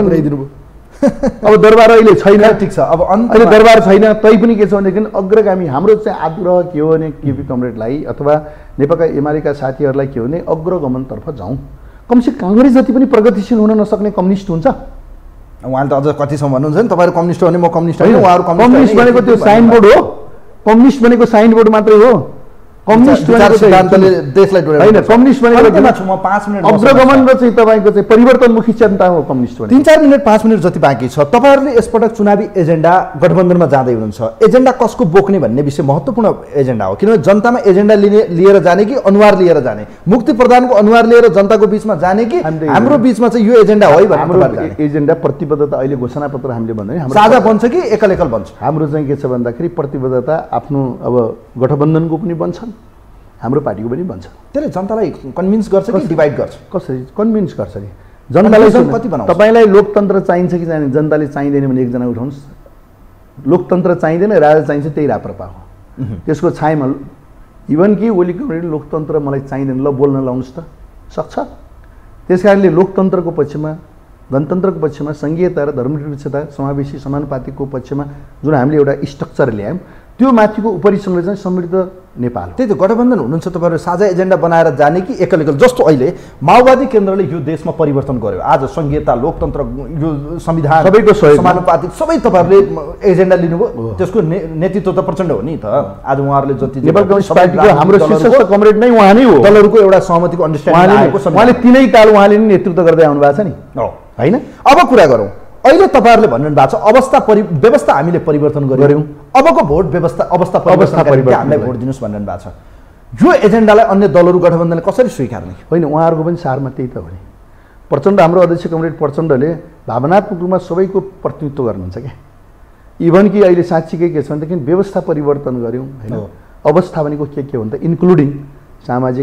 अब दरबार अहिले छैन। ठिक छ, अब अहिले दरबार छैन, तै पनि के छ भनेदेखि अग्रगामी हाम्रो चाहिँ आग्रह के हो भने केपी कमरेडलाई अथवा नेपालका एमालेका साथीहरूलाई के हो भने अग्रगमनतर्फ जाउँ। कमसे काङ्ग्रेस जति पनि प्रगतिशील हुन नसक्ने कम्युनिस्ट हुन्छ? उहाँले त अझ कतिसम्म भन्नुहुन्छ नि तपाईँहरू कम्युनिस्ट हो भने म कम्युनिस्ट होइन। उहाँहरू कम्युनिस्ट भनेको त्यो साइनबोर्ड हो, कम्युनिस्ट भनेको साइनबोर्ड मात्रै हो। कम्युनिस्ट देशलाई होइन, कम्युनिस्ट भनेको म 5 मिनट अग्रगमन र चाहिँ तपाईँको चाहिँ परिवर्तनमुखी चिन्ता हो कम्युनिस्ट भनेको। 3-4 मिनट 5 मिनट जति बाँकी छ। तपाईँहरूले यसपटक चुनावी एजेन्डा गठबन्धनमा जाँदै हुनुहुन्छ, एजेन्डा कसको बोक्ने भन्ने विषय महत्त्वपूर्ण एजेन्डा हो। किनभने जनतामा एजेन्डा लिएर जाने कि अनुहार लिएर जाने, मुक्ति प्रदानको अनुहार लिएर जनताको बिचमा जाने कि हाम्रो बिचमा चाहिँ यो एजेन्डा हो हाम्रो एजेन्डा प्रतिबद्धता अहिले घोषणापत्र हामीले भन्दैन साझा बन्छ कि एकल एकल बन्छ? हाम्रो चाहिँ के छ भन्दाखेरि प्रतिबद्धता आफ्नो अब गठबन्धनको पनि बन्छ, हाम्रो पार्टीको पनि बन्छ। त्यसले जनतालाई कन्भिन्स गर्छ कि डिभाइड गर्छ? कसरी कन्भिन्स गर्छ नि जनतालाई? कति बनाउँछ? तपाईँलाई लोकतन्त्र चाहिन्छ कि चाहिँदैन? जनताले चाहिँदैन भने एकजना उठाउनुहोस्। लोकतन्त्र चाहिँदैन, राजा चाहिन्छ, त्यही राप्रपा हो। त्यसको छायामा इभन कि ओली कमरेड लोकतन्त्र मलाई चाहिँदैन, ल बोल्न लाउनुहोस् त, सक्छ। त्यस कारणले लोकतन्त्रको पक्षमा, गणतन्त्रको पक्षमा, सङ्घीयता र धर्मनिरपेक्षता, समावेशी समानुपातिकको पक्षमा जुन हामीले एउटा स्ट्रक्चर ल्यायौँ, त्यो माथिको उपरि संरचना समृद्ध नेपाल। त्यही त गठबन्धन हुनुहुन्छ तपाईँहरू साझा एजेन्डा बनाएर जाने कि एकल एकल? जस्तो अहिले माओवादी केन्द्रले यो देशमा परिवर्तन गर्यो, आज सङ्घीयता, लोकतन्त्र, यो संविधान, सबैको सहयोग, समानुपातिक सबै तपाईँहरूले एजेन्डा लिनुभयो, त्यसको नेतृत्व त प्रचण्ड हो नि त। आज उहाँहरूले जति नेपाल कम्युनिस्ट पार्टीको हाम्रो शीर्षस्थ कमरेड नै उहाँ नै हो। दलहरूको एउटा सहमतिको अन्डरस्ट्यान्डिङ उहाँले 3 काल उहाँले नै नेतृत्व गर्दै आउनु भएको छ नि, होइन? अब कुरा गरौँ, अहिले तपाईँहरूले भन्नु भएको छ व्यवस्था हामीले परिवर्तन गर्यौँ, अबको भोट व्यवस्था अवस्था परिवर्तन हामीलाई भोट दिनुहोस् भन्नु भएको छ। यो एजेन्डालाई अन्य दलहरू गठबन्धनले कसरी स्वीकार्ने? होइन, उहाँहरूको पनि सारमा त्यही त हो नि। प्रचण्ड, हाम्रो अध्यक्ष कमरेड प्रचण्डले भावनात्मक रूपमा सबैको प्रतिनिधित्व गर्नुहुन्छ क्या। इभन कि अहिले साँच्चीकै के छ भनेदेखि व्यवस्था परिवर्तन गऱ्यौँ होइन। अवस्था भनेको के हो भने त इन्क्लुडिङ सामाजिक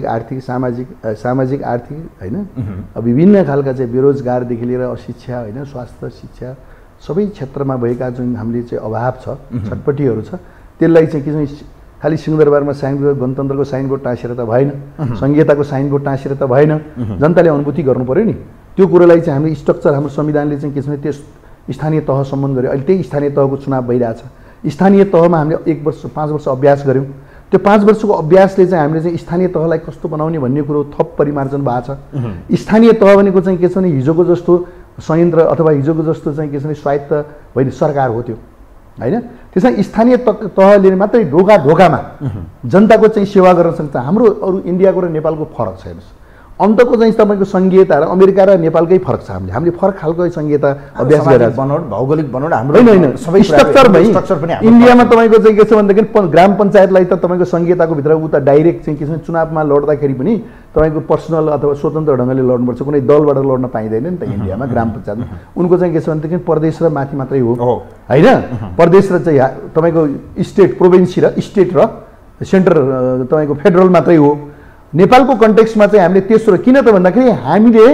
आर्थिक होइन विभिन्न खालका चाहिँ बेरोजगारदेखि लिएर अशिक्षा होइन स्वास्थ्य शिक्षा सबै क्षेत्रमा भएका जुन हामीले चाहिँ अभाव छ छटपटीहरू छ त्यसलाई चाहिँ किन खालि सिंहदरबारमा साइनबोर्ड गणतन्त्रको साइनबोर्ड टाँसेर त भएन संहिताको साइनबोर्ड टाँसेर त भएन जनताले अनुभूति गर्नु पर्यो नि त्यो कुरोलाई चाहिँ हाम्रो स्ट्रक्चर हाम्रो संविधानले चाहिँ के छ भने त्यस स्थानीय तहसम्म गर्यो अहिले त्यही स्थानीय तहको चुनाव भइरहेछ स्थानीय तहमा हामीले 1 वर्ष 5 वर्ष अभ्यास गऱ्यौँ त्यो 5 वर्षको अभ्यासले चाहिँ हामीले चाहिँ स्थानीय तहलाई कस्तो बनाउने भन्ने कुरो थप परिमार्जन भएको छ स्थानीय तह भनेको चाहिँ के छ भने हिजोको जस्तो संयन्त्र अथवा हिजोको जस्तो चाहिँ के छ भने स्वायत्त होइन सरकार हो त्यो होइन त्यसमा स्थानीय तहले मात्रै ढोकामा जनताको चाहिँ सेवा गर्न सक्छ हाम्रो अरू इन्डियाको र नेपालको फरक छ हेर्नुहोस् अन्तको चाहिँ तपाईँको सङ्घीयता र अमेरिका र नेपालकै फरक छ हामीले फरक खालको सङ्घीयता अभ्यास गरेर बनोट भौगोलिक बनोट हाम्रो होइन सबै स्ट्रक्चर पनि इन्डियामा तपाईँको चाहिँ के छ भनेदेखि ग्राम पञ्चायतलाई त तपाईँको सङ्घीयताको भित्र उता डाइरेक्ट चाहिँ के छ भने चुनावमा लड्दाखेरि पनि तपाईँको पर्सनल अथवा स्वतन्त्र ढङ्गले लड्नुपर्छ कुनै दलबाट लड्न पाइँदैन नि त इन्डियामा ग्राम पञ्चायतमा उनको चाहिँ के छ भनेदेखि प्रदेश र माथि मात्रै हो होइन प्रदेश र चाहिँ तपाईँको स्टेट प्रोभिन्सी र स्टेट र सेन्टर तपाईँको फेडरल मात्रै हो नेपालको कन्टेक्स्टमा चाहिँ हामीले तेस्रो किन त भन्दाखेरि हामीले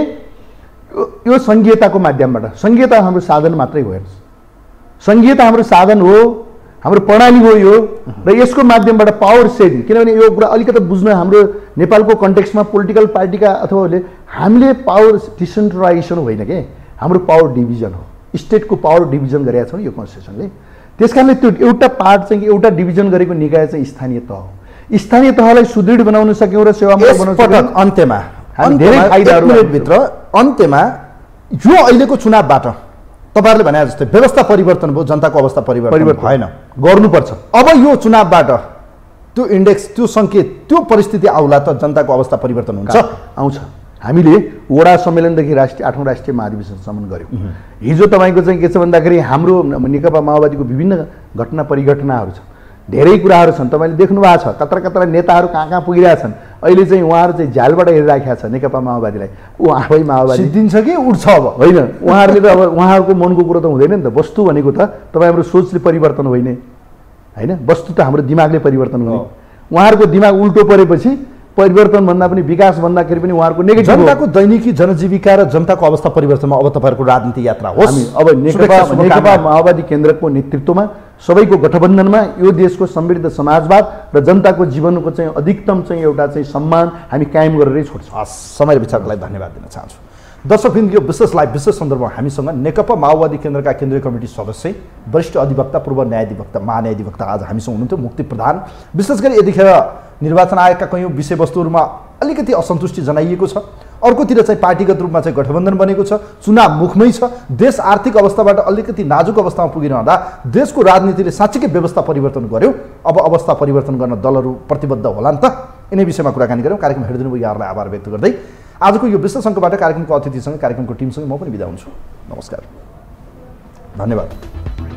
यो सङ्घीयताको माध्यमबाट सङ्घीयता हाम्रो साधन मात्रै हो हेर्नुहोस् सङ्घीयता हाम्रो साधन हो हाम्रो प्रणाली हो यो र यसको माध्यमबाट पावर सेभिङ किनभने यो कुरा अलिकति बुझ्न हाम्रो नेपालको कन्टेक्स्टमा पोलिटिकल पार्टीका अथवा हामीले पावर डिसेन्ट्रलाइजेसन होइन के हाम्रो पावर डिभिजन हो स्टेटको पावर डिभिजन गरेका छौँ यो कन्स्टिट्युसनले त्यस कारणले त्यो एउटा पार्ट चाहिँ एउटा डिभिजन गरेको निकाय चाहिँ स्थानीय तह हो स्थानीय तहलाई सुदृढ बनाउन सक्यौँ र सेवामूलक बनाउन सक्यौँ अन्त्यमा धेरै फाइदाहरू भित्र अन्त्यमा यो अहिलेको चुनावबाट तपाईँहरूले भने जस्तै व्यवस्था परिवर्तन भयो जनताको अवस्था परिवर्तन भएन गर्नुपर्छ अब यो चुनावबाट त्यो इन्डेक्स त्यो सङ्केत त्यो परिस्थिति आउला त जनताको अवस्था परिवर्तन हुन्छ आउँछ हामीले वडा सम्मेलनदेखि 8औं राष्ट्रिय महाधिवेशनसम्म गऱ्यौँ हिजो तपाईँको चाहिँ के छ भन्दाखेरि हाम्रो नेकपा माओवादीको विभिन्न घटना परिघटनाहरू छ धेरै कुराहरू छन् तपाईँले देख्नु भएको छ कत्र नेताहरू कहाँ पुगिरहेछन् अहिले चाहिँ उहाँहरू चाहिँ झ्यालबाट हेरिराखेका छ नेकपा माओवादीलाई आफै माओवादी सिद्धिन्छ कि उठ्छ अब होइन उहाँहरूले त अब उहाँहरूको मनको कुरो त हुँदैन नि त वस्तु भनेको त तपाईँ हाम्रो सोचले परिवर्तन होइन होइन वस्तु त हाम्रो दिमागले परिवर्तन हुने उहाँहरूको दिमाग उल्टो परेपछि परिवर्तन भन्दा पनि विकास भन्दाखेरि पनि उहाँहरूको नेगेटिभ जनताको दैनिकी जनजीविका र जनताको अवस्था परिवर्तनमा अब तपाईँहरूको राजनीति यात्रा होस् अब नेकपा माओवादी केन्द्रको नेतृत्वमा सबैको गठबन्धनमा यो देशको समृद्ध समाजवाद र जनताको जीवनको चाहिँ अधिकतम चाहिँ एउटा चाहिँ सम्मान हामी कायम गरेरै छोड्छौँ समय विचारलाई धन्यवाद दिन चाहन्छु दर्शकवृन्द यो विशेष सन्दर्भमा हामीसँग नेकपा माओवादी केन्द्रका केन्द्रीय कमिटी सदस्य वरिष्ठ अधिवक्ता पूर्व न्यायाधिवक्ता महान्यायाधिवक्ता आज हामीसँग हुनुहुन्थ्यो मुक्ति प्रधान विशेष गरी यतिखेर निर्वाचन आयोगका कयौँ विषयवस्तुहरूमा अलिकति असन्तुष्टि जनाइएको छ अर्कोतिर चाहिँ पार्टीगत रूपमा चाहिँ गठबन्धन बनेको छ चुनाव मुखमै छ देश आर्थिक अवस्थाबाट अलिकति नाजुक अवस्थामा पुगिरहँदा देशको राजनीतिले साँच्चीकै व्यवस्था परिवर्तन गर्यो अब अवस्था परिवर्तन गर्न दलहरू प्रतिबद्ध होला नि त यिनै विषयमा कुराकानी गऱ्यौँ कार्यक्रम हेरिदिनु यहाँहरूलाई आभार व्यक्त गर्दै आजको यो विशेष अङ्कबाट कार्यक्रमको अतिथिसँग कार्यक्रमको टिमसँग म पनि बिदा हुन्छु नमस्कार धन्यवाद।